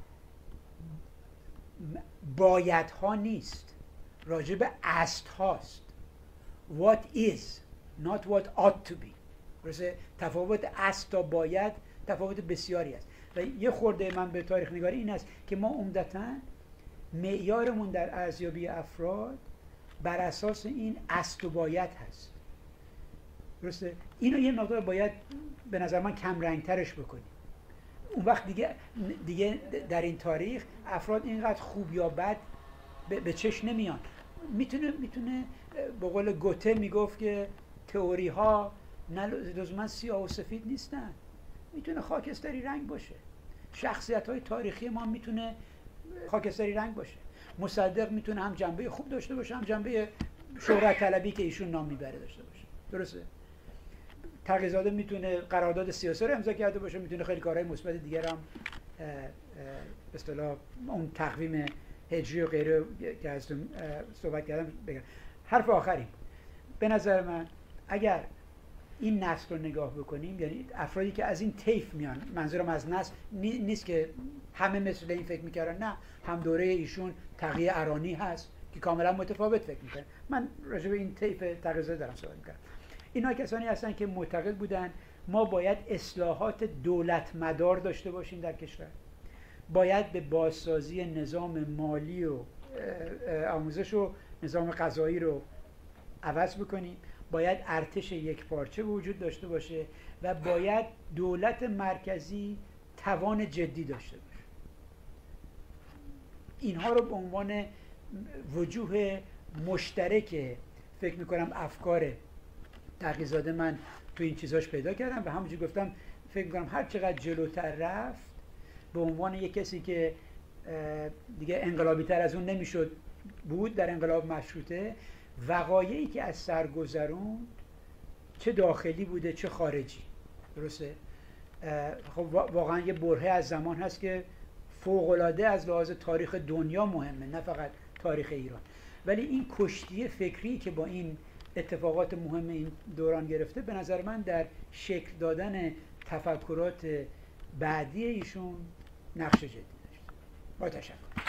بایدها نیست، راجع به است هاست. what is not what ought to be. درسته؟ تفاوت است تا باید تفاوت بسیاری است و یه خورده من به تاریخ نگاری این است که ما عمدتاً معیارمون در ارزیابی افراد بر اساس این است و باید هست. درسته؟ اینو یه مقدار باید به نظر من کم رنگترش بکنیم. اون وقت دیگه دیگه در این تاریخ افراد اینقدر خوب یا بد به چشم نمیان. میتونه میتونه به قول گوته میگفت که تئوری ها نه لزوما سیاه و سفید نیستن، میتونه خاکستری رنگ باشه. شخصیت های تاریخی ما میتونه خاکستری رنگ باشه. مصدق میتونه هم جنبه خوب داشته باشه هم جنبه شهرت طلبی که ایشون نام میبره داشته باشه. درسته؟ تقی‌زاده میتونه قرارداد سیاسی رو امضا کرده باشه، میتونه خیلی کارهای مثبت دیگر هم به اصطلاح اون تقویم هجری و غیره که از صحبت کردم بگم. حرف آخری به نظر من اگر این نسل رو نگاه بکنیم، یعنی افرادی که از این طیف میان، منظورم از نسل نیست که همه مثل این فکر میکردن، نه، هم دوره ایشون تقی ارانی هست که کاملا متفاوت فکر میکنن. من راجع به این طیف تقی‌زاده دارم صحبت میکنم. اینا کسانی هستن که معتقد بودن ما باید اصلاحات دولت مدار داشته باشیم در کشور، باید به بازسازی نظام مالی و آموزش و نظام قضایی رو عوض بکنیم، باید ارتش یک پارچه وجود داشته باشه و باید دولت مرکزی توان جدی داشته باشه. اینها رو به عنوان وجوه مشترک فکر میکنم افکار تقی‌زاده من تو این چیزاش پیدا کردم و همونجور گفتم فکر میکنم هر چقدر جلوتر رفت به عنوان یک کسی که دیگه انقلابی تر از اون نمیشد بود در انقلاب مشروطه، وقایعی که از سر گذروند چه داخلی بوده چه خارجی، درسته؟ خب واقعا یه برهه از زمان هست که فوق‌العاده از لحاظ تاریخ دنیا مهمه، نه فقط تاریخ ایران. ولی این کشتی فکری که با این اتفاقات مهم این دوران گرفته به نظر من در شکل دادن تفکرات بعدی ایشون نقش جدی داشت. با تشکر.